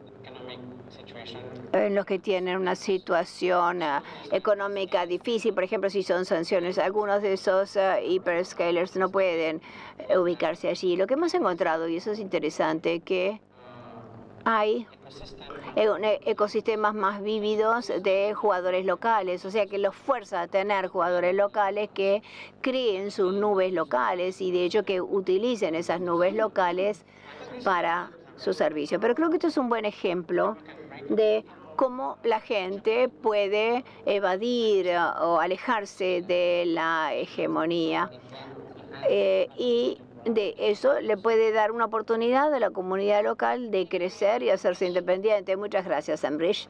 en los que tienen una situación uh, económica difícil, por ejemplo, si son sanciones, algunos de esos uh, hyperscalers no pueden uh, ubicarse allí. Lo que hemos encontrado, y eso es interesante, que hay e ecosistemas más vívidos de jugadores locales, o sea que los fuerza a tener jugadores locales que creen sus nubes locales y de hecho que utilicen esas nubes locales para su servicio. Pero creo que esto es un buen ejemplo de cómo la gente puede evadir o alejarse de la hegemonía. Eh, y de eso le puede dar una oportunidad a la comunidad local de crecer y hacerse independiente. Muchas gracias, Ambrish.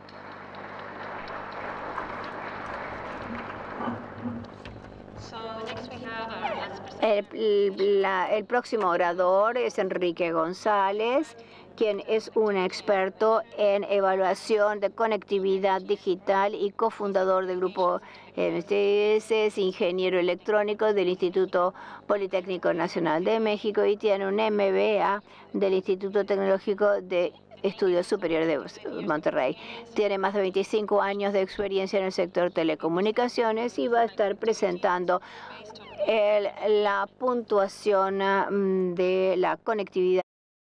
El, la, el próximo orador es Enrique González, quien es un experto en evaluación de conectividad digital y cofundador del grupo M T S, es ingeniero electrónico del Instituto Politécnico Nacional de México y tiene un M B A del Instituto Tecnológico de Estudios Superiores de Monterrey. Tiene más de veinticinco años de experiencia en el sector telecomunicaciones y va a estar presentando el, la puntuación um, de la conectividad.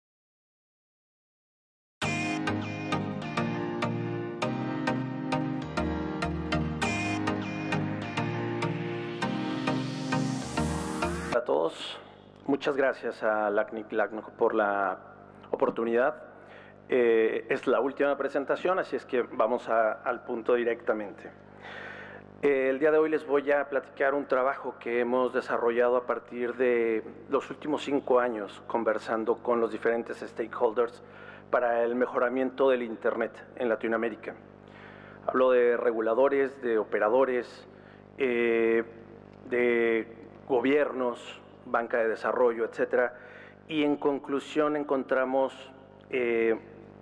A todos, muchas gracias a LACNIC LACNOC por la oportunidad. Eh, es la última presentación, así es que vamos a, al punto directamente. Eh, el día de hoy les voy a platicar un trabajo que hemos desarrollado a partir de los últimos cinco años, conversando con los diferentes stakeholders para el mejoramiento del Internet en Latinoamérica. Hablo de reguladores, de operadores, eh, de gobiernos, banca de desarrollo, etcétera. Y en conclusión encontramos eh,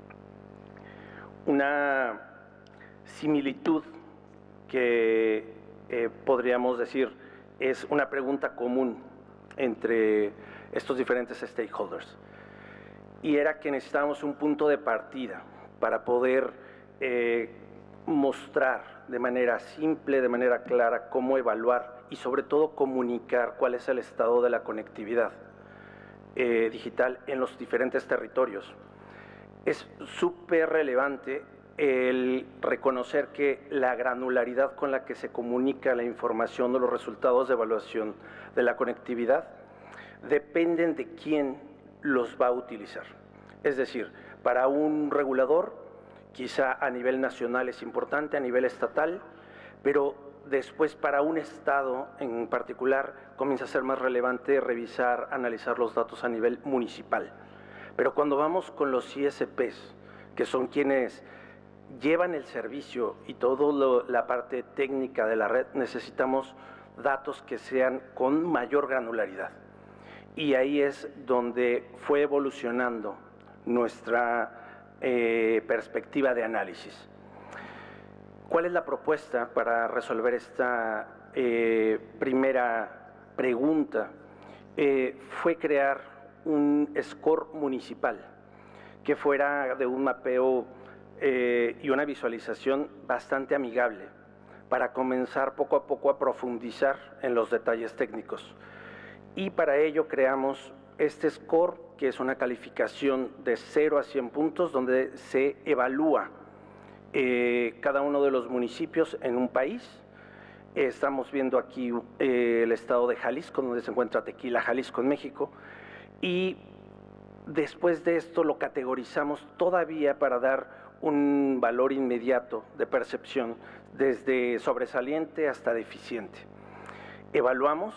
una similitud que eh, podríamos decir es una pregunta común entre estos diferentes stakeholders. Y era que necesitábamos un punto de partida para poder eh, mostrar de manera simple, de manera clara, cómo evaluar y sobre todo comunicar cuál es el estado de la conectividad eh, digital en los diferentes territorios. Es súper relevante el reconocer que la granularidad con la que se comunica la información o los resultados de evaluación de la conectividad dependen de quién los va a utilizar. Es decir, para un regulador, quizá a nivel nacional es importante, a nivel estatal, pero después para un estado en particular comienza a ser más relevante revisar, analizar los datos a nivel municipal. Pero cuando vamos con los I S Pes, que son quienes llevan el servicio y toda la parte técnica de la red, necesitamos datos que sean con mayor granularidad. Y ahí es donde fue evolucionando nuestra eh, perspectiva de análisis. ¿Cuál es la propuesta para resolver esta eh, primera pregunta? Eh, fue crear un score municipal que fuera de un mapeo eh, y una visualización bastante amigable para comenzar poco a poco a profundizar en los detalles técnicos. Y para ello creamos este score, que es una calificación de cero a cien puntos, donde se evalúa eh, cada uno de los municipios en un país. Eh, estamos viendo aquí eh, el estado de Jalisco, donde se encuentra Tequila, Jalisco, en México. Y después de esto lo categorizamos todavía para dar un valor inmediato de percepción, desde sobresaliente hasta deficiente. Evaluamos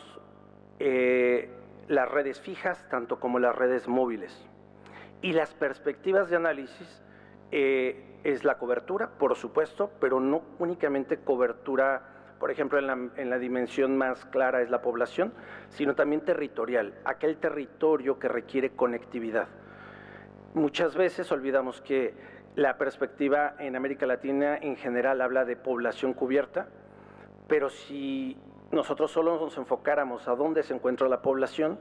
eh, las redes fijas, tanto como las redes móviles. Y las perspectivas de análisis eh, es la cobertura, por supuesto, pero no únicamente cobertura, por ejemplo, en la, en la dimensión más clara es la población, sino también territorial, aquel territorio que requiere conectividad. Muchas veces olvidamos que la perspectiva en América Latina en general habla de población cubierta, pero si nosotros solo nos enfocáramos a dónde se encuentra la población,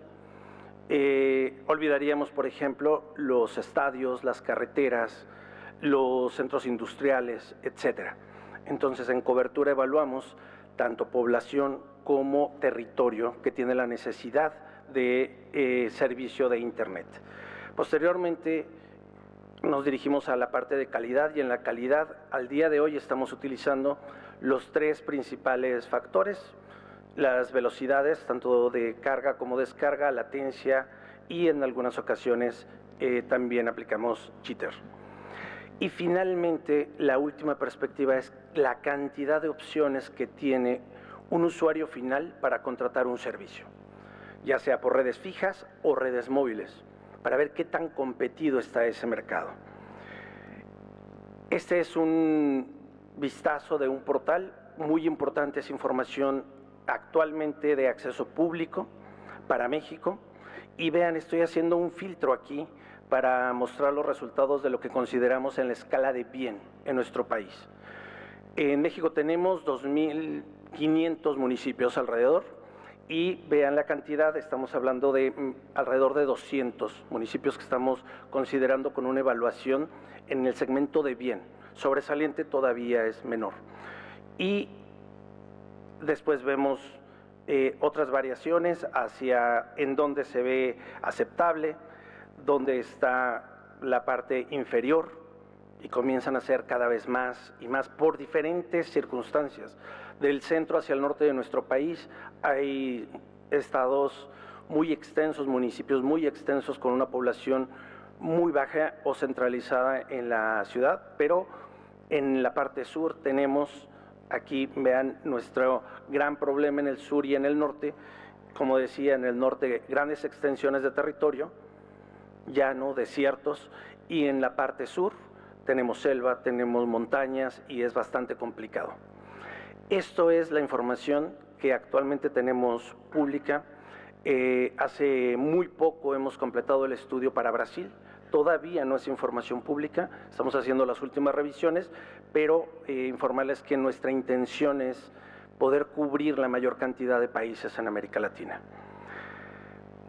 eh, olvidaríamos, por ejemplo, los estadios, las carreteras, los centros industriales, etcétera. Entonces, en cobertura evaluamos tanto población como territorio que tiene la necesidad de eh, servicio de Internet. Posteriormente, nos dirigimos a la parte de calidad, y en la calidad, al día de hoy, estamos utilizando los tres principales factores: las velocidades, tanto de carga como descarga, latencia, y en algunas ocasiones eh, también aplicamos jitter. Y finalmente, la última perspectiva es la cantidad de opciones que tiene un usuario final para contratar un servicio, ya sea por redes fijas o redes móviles, para ver qué tan competido está ese mercado. Este es un vistazo de un portal muy importante, es información actualmente de acceso público para México. Y vean, estoy haciendo un filtro aquí para mostrar los resultados de lo que consideramos en la escala de bien en nuestro país. En México tenemos dos mil quinientos municipios alrededor, y vean la cantidad, estamos hablando de mm, alrededor de doscientos municipios que estamos considerando con una evaluación en el segmento de bien. Sobresaliente todavía es menor. Y después vemos eh, otras variaciones hacia en dónde se ve aceptable, dónde está la parte inferior, y comienzan a ser cada vez más y más por diferentes circunstancias. Del centro hacia el norte de nuestro país hay estados muy extensos, municipios muy extensos con una población muy baja o centralizada en la ciudad, pero en la parte sur tenemos, aquí vean nuestro gran problema en el sur y en el norte. Como decía, en el norte grandes extensiones de territorio, llano, desiertos, y en la parte sur tenemos selva, tenemos montañas, y es bastante complicado. Esto es la información que actualmente tenemos pública. Eh, hace muy poco hemos completado el estudio para Brasil. Todavía no es información pública, estamos haciendo las últimas revisiones, pero eh, informarles que nuestra intención es poder cubrir la mayor cantidad de países en América Latina.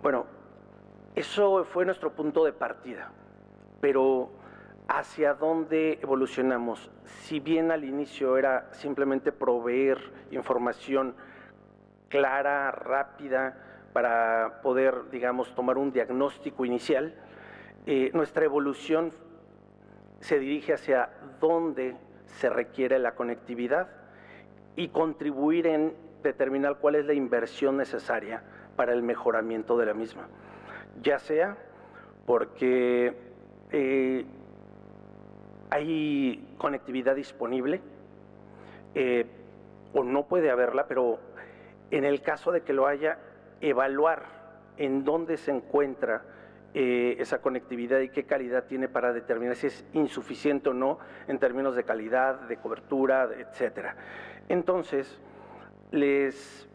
Bueno, eso fue nuestro punto de partida, pero ¿hacia dónde evolucionamos? Si bien al inicio era simplemente proveer información clara, rápida, para poder, digamos, tomar un diagnóstico inicial, eh, nuestra evolución se dirige hacia dónde se requiere la conectividad y contribuir en determinar cuál es la inversión necesaria para el mejoramiento de la misma, ya sea porque eh, hay conectividad disponible eh, o no puede haberla, pero en el caso de que lo haya, evaluar en dónde se encuentra eh, esa conectividad y qué calidad tiene para determinar si es insuficiente o no en términos de calidad, de cobertura, etcétera. Entonces, les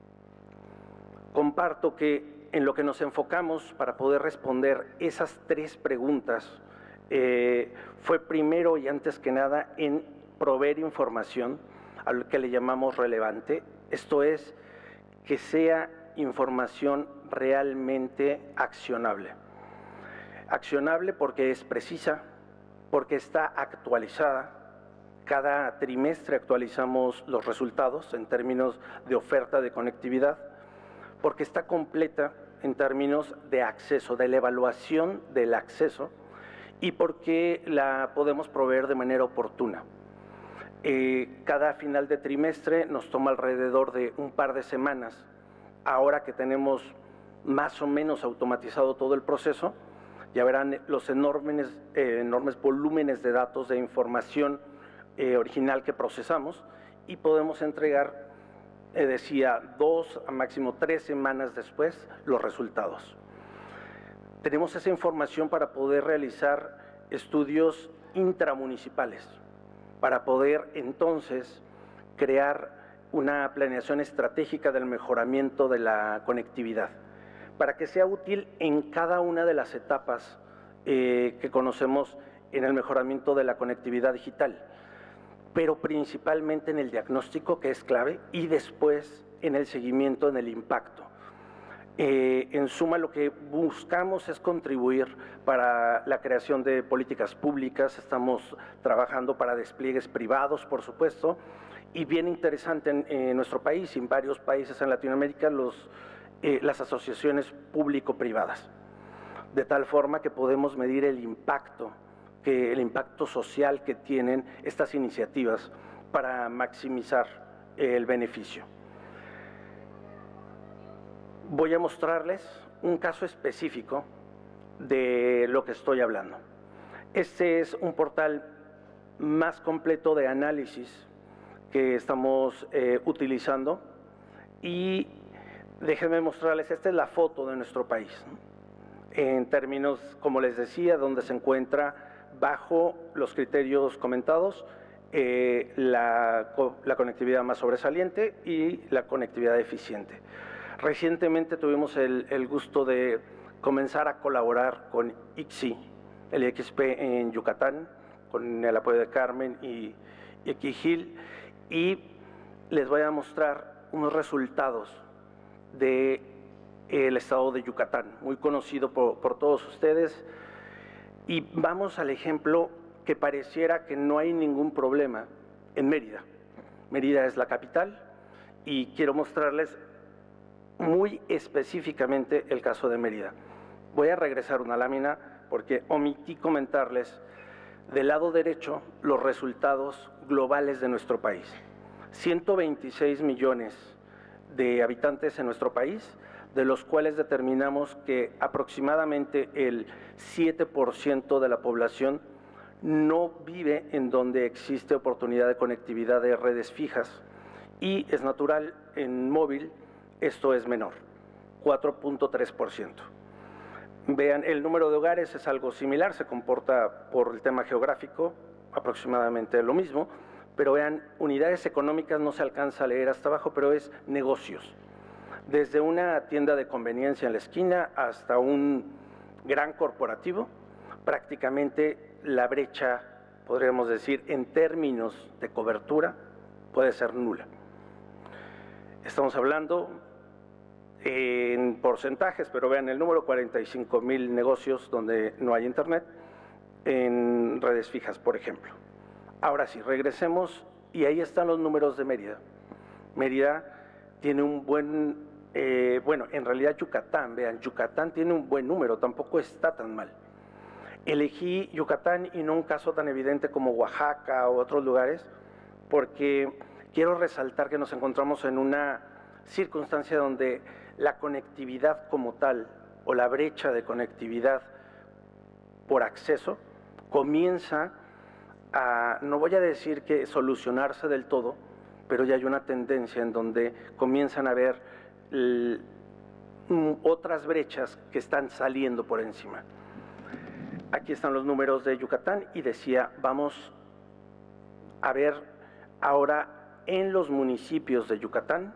comparto que en lo que nos enfocamos para poder responder esas tres preguntas eh, fue primero y antes que nada en proveer información a lo que le llamamos relevante, esto es, que sea información realmente accionable. Accionable porque es precisa, porque está actualizada. Cada trimestre actualizamos los resultados en términos de oferta de conectividad, porque está completa en términos de acceso, de la evaluación del acceso, y porque la podemos proveer de manera oportuna. Eh, cada final de trimestre nos toma alrededor de un par de semanas. Ahora que tenemos más o menos automatizado todo el proceso, ya verán los enormes, eh, enormes volúmenes de datos, de información eh, original que procesamos, y podemos entregar, eh, decía, dos a máximo tres semanas después los resultados. Tenemos esa información para poder realizar estudios intramunicipales, para poder entonces crear una planeación estratégica del mejoramiento de la conectividad, para que sea útil en cada una de las etapas eh, que conocemos en el mejoramiento de la conectividad digital, pero principalmente en el diagnóstico, que es clave, y después en el seguimiento, en el impacto. Eh, en suma, lo que buscamos es contribuir para la creación de políticas públicas. Estamos trabajando para despliegues privados, por supuesto, y bien interesante en, en nuestro país y en varios países en Latinoamérica, los, eh, las asociaciones público-privadas, de tal forma que podemos medir el impacto, que el impacto social que tienen estas iniciativas para maximizar el beneficio. Voy a mostrarles un caso específico de lo que estoy hablando. Este es un portal más completo de análisis que estamos eh, utilizando, y déjenme mostrarles, esta es la foto de nuestro país, ¿no? En términos, como les decía, donde se encuentra bajo los criterios comentados eh, la, la conectividad más sobresaliente y la conectividad eficiente. Recientemente tuvimos el, el gusto de comenzar a colaborar con I C S I, el I X P en Yucatán, con el apoyo de Carmen y, y Quijil, y les voy a mostrar unos resultados del estado de Yucatán, muy conocido por, por todos ustedes, y vamos al ejemplo que pareciera que no hay ningún problema en Mérida. Mérida es la capital, y quiero mostrarles muy específicamente el caso de Mérida. Voy a regresar una lámina porque omití comentarles del lado derecho los resultados globales de nuestro país. ciento veintiséis millones de habitantes en nuestro país, de los cuales determinamos que aproximadamente el siete por ciento de la población no vive en donde existe oportunidad de conectividad de redes fijas, y es natural, en móvil esto es menor, cuatro punto tres por ciento. Vean, el número de hogares es algo similar, se comporta por el tema geográfico aproximadamente lo mismo, pero vean, unidades económicas no se alcanza a leer hasta abajo, pero es negocios. Desde una tienda de conveniencia en la esquina hasta un gran corporativo, prácticamente la brecha, podríamos decir, en términos de cobertura, puede ser nula. Estamos hablando en porcentajes, pero vean el número, cuarenta y cinco mil negocios donde no hay internet, en redes fijas, por ejemplo. Ahora sí, regresemos, y ahí están los números de Mérida. Mérida tiene un buen, eh, bueno, en realidad Yucatán, vean, Yucatán tiene un buen número, tampoco está tan mal. Elegí Yucatán y no un caso tan evidente como Oaxaca o otros lugares, porque quiero resaltar que nos encontramos en una circunstancia donde la conectividad como tal, o la brecha de conectividad por acceso, comienza a, no voy a decir que solucionarse del todo, pero ya hay una tendencia en donde comienzan a haber l, otras brechas que están saliendo por encima. Aquí están los números de Yucatán y decía, vamos a ver ahora en los municipios de Yucatán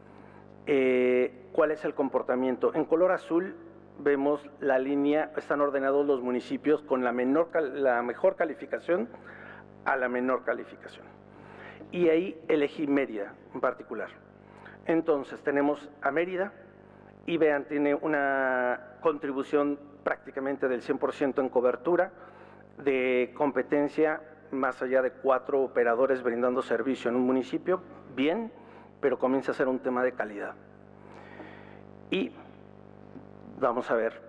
eh, cuál es el comportamiento. En color azul vemos la línea, están ordenados los municipios con la, menor, la mejor calificación a la menor calificación. Y ahí elegí Mérida en particular. Entonces tenemos a Mérida y vean, tiene una contribución prácticamente del cien por ciento en cobertura, de competencia más allá de cuatro operadores brindando servicio en un municipio, bien, pero comienza a ser un tema de calidad. Y vamos a ver,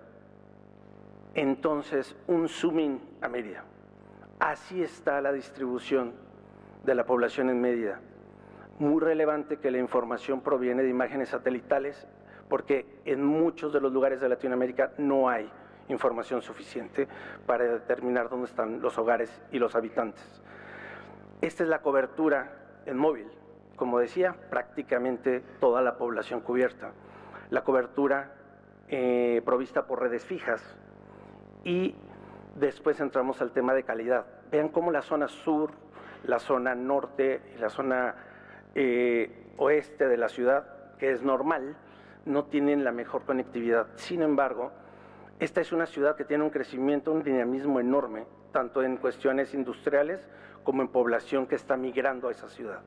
entonces, un zoom in a Mérida. Así está la distribución de la población en Mérida. Muy relevante que la información proviene de imágenes satelitales, porque en muchos de los lugares de Latinoamérica no hay información suficiente para determinar dónde están los hogares y los habitantes. Esta es la cobertura en móvil. Como decía, prácticamente toda la población cubierta. La cobertura eh, provista por redes fijas, y después entramos al tema de calidad. Vean cómo la zona sur, la zona norte y la zona eh, oeste de la ciudad, que es normal, no tienen la mejor conectividad. Sin embargo, esta es una ciudad que tiene un crecimiento, un dinamismo enorme, tanto en cuestiones industriales como en población que está migrando a esa ciudad.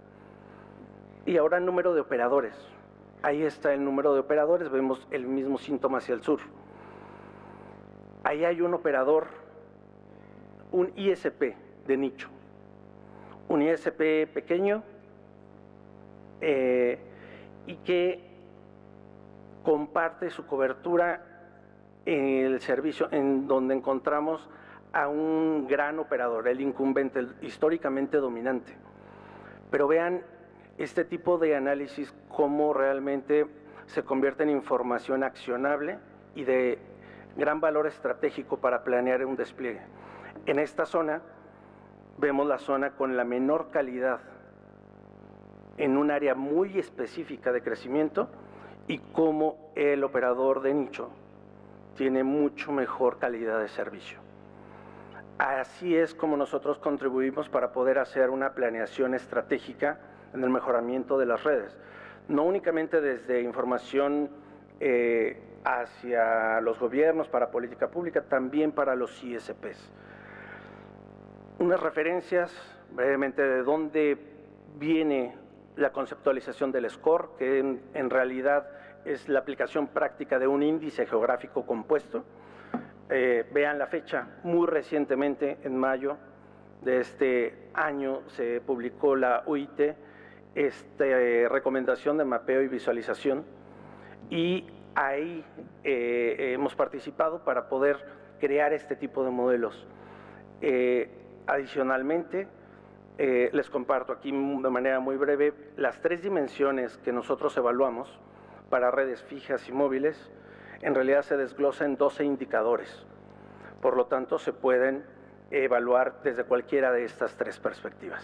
Y ahora el número de operadores. Ahí está el número de operadores, vemos el mismo síntoma hacia el sur. Ahí hay un operador, un I S P de nicho, un I S P pequeño eh, y que comparte su cobertura en el servicio, en donde encontramos a un gran operador, el incumbente, el históricamente dominante. Pero vean este tipo de análisis, cómo realmente se convierte en información accionable y de gran valor estratégico para planear un despliegue. En esta zona vemos la zona con la menor calidad en un área muy específica de crecimiento, y cómo el operador de nicho tiene mucho mejor calidad de servicio. Así es como nosotros contribuimos para poder hacer una planeación estratégica en el mejoramiento de las redes, no únicamente desde información eh, hacia los gobiernos para política pública, también para los I S Ps. Unas referencias brevemente de dónde viene la conceptualización del score, que en, en realidad es la aplicación práctica de un índice geográfico compuesto. Eh, vean la fecha, muy recientemente, en mayo de este año, se publicó la U I T, esta eh, recomendación de mapeo y visualización, y ahí eh, hemos participado para poder crear este tipo de modelos. Eh, adicionalmente, eh, les comparto aquí de manera muy breve las tres dimensiones que nosotros evaluamos para redes fijas y móviles. En realidad se desglosa en doce indicadores, por lo tanto se pueden evaluar desde cualquiera de estas tres perspectivas.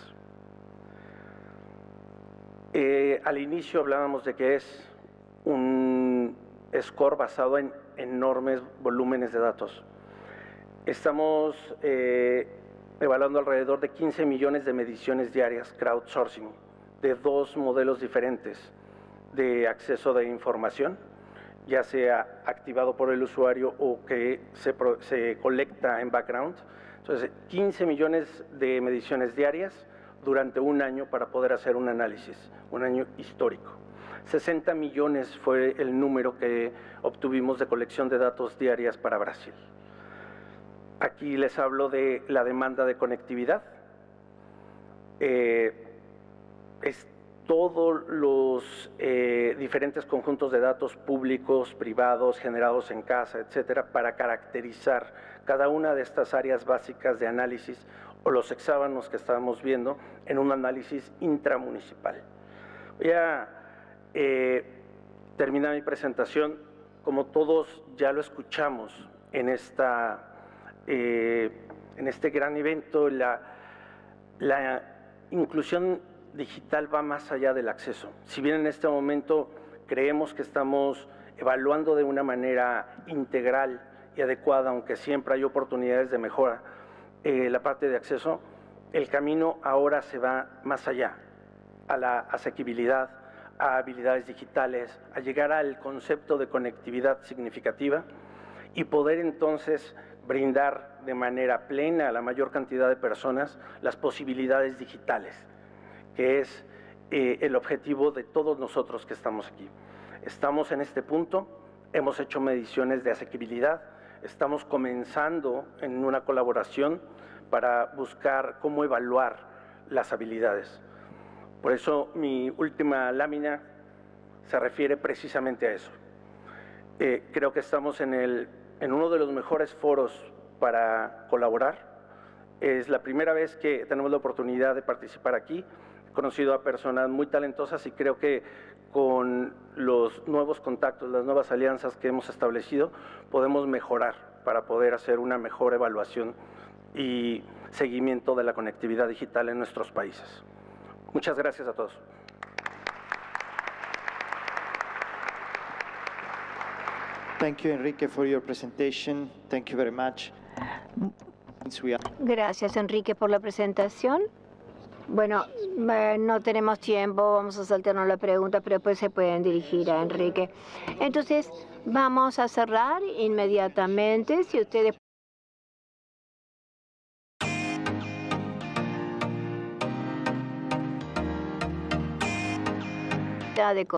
Eh, al inicio hablábamos de que es un score basado en enormes volúmenes de datos. Estamos eh, evaluando alrededor de quince millones de mediciones diarias, crowdsourcing, de dos modelos diferentes de acceso de información, ya sea activado por el usuario o que se, se colecta en background. Entonces, quince millones de mediciones diarias durante un año para poder hacer un análisis, un año histórico. sesenta millones fue el número que obtuvimos de colección de datos diarias para Brasil. Aquí les hablo de la demanda de conectividad. Eh, es todos los eh, diferentes conjuntos de datos públicos, privados, generados en casa, etcétera, para caracterizar cada una de estas áreas básicas de análisis o los hexágonos que estábamos viendo en un análisis intramunicipal. Voy a eh, terminar mi presentación. Como todos ya lo escuchamos en, esta, eh, en este gran evento, la, la inclusión digital va más allá del acceso. Si bien en este momento creemos que estamos evaluando de una manera integral y adecuada, aunque siempre hay oportunidades de mejora, eh, la parte de acceso, el camino ahora se va más allá, a la asequibilidad, a habilidades digitales, a llegar al concepto de conectividad significativa y poder entonces brindar de manera plena a la mayor cantidad de personas las posibilidades digitales, que es eh, el objetivo de todos nosotros que estamos aquí. Estamos en este punto, hemos hecho mediciones de asequibilidad, estamos comenzando en una colaboración para buscar cómo evaluar las habilidades. Por eso mi última lámina se refiere precisamente a eso. Eh, creo que estamos en, el, en uno de los mejores foros para colaborar. Es la primera vez que tenemos la oportunidad de participar aquí. He conocido a personas muy talentosas y creo que con los nuevos contactos, las nuevas alianzas que hemos establecido, podemos mejorar para poder hacer una mejor evaluación y seguimiento de la conectividad digital en nuestros países. Muchas gracias a todos. Thank you, Enrique, for your presentation. Thank you very much. Gracias, Enrique, por la presentación. Bueno, eh, no tenemos tiempo, vamos a saltarnos la pregunta, pero después se pueden dirigir a Enrique. Entonces, vamos a cerrar inmediatamente. Si ustedes de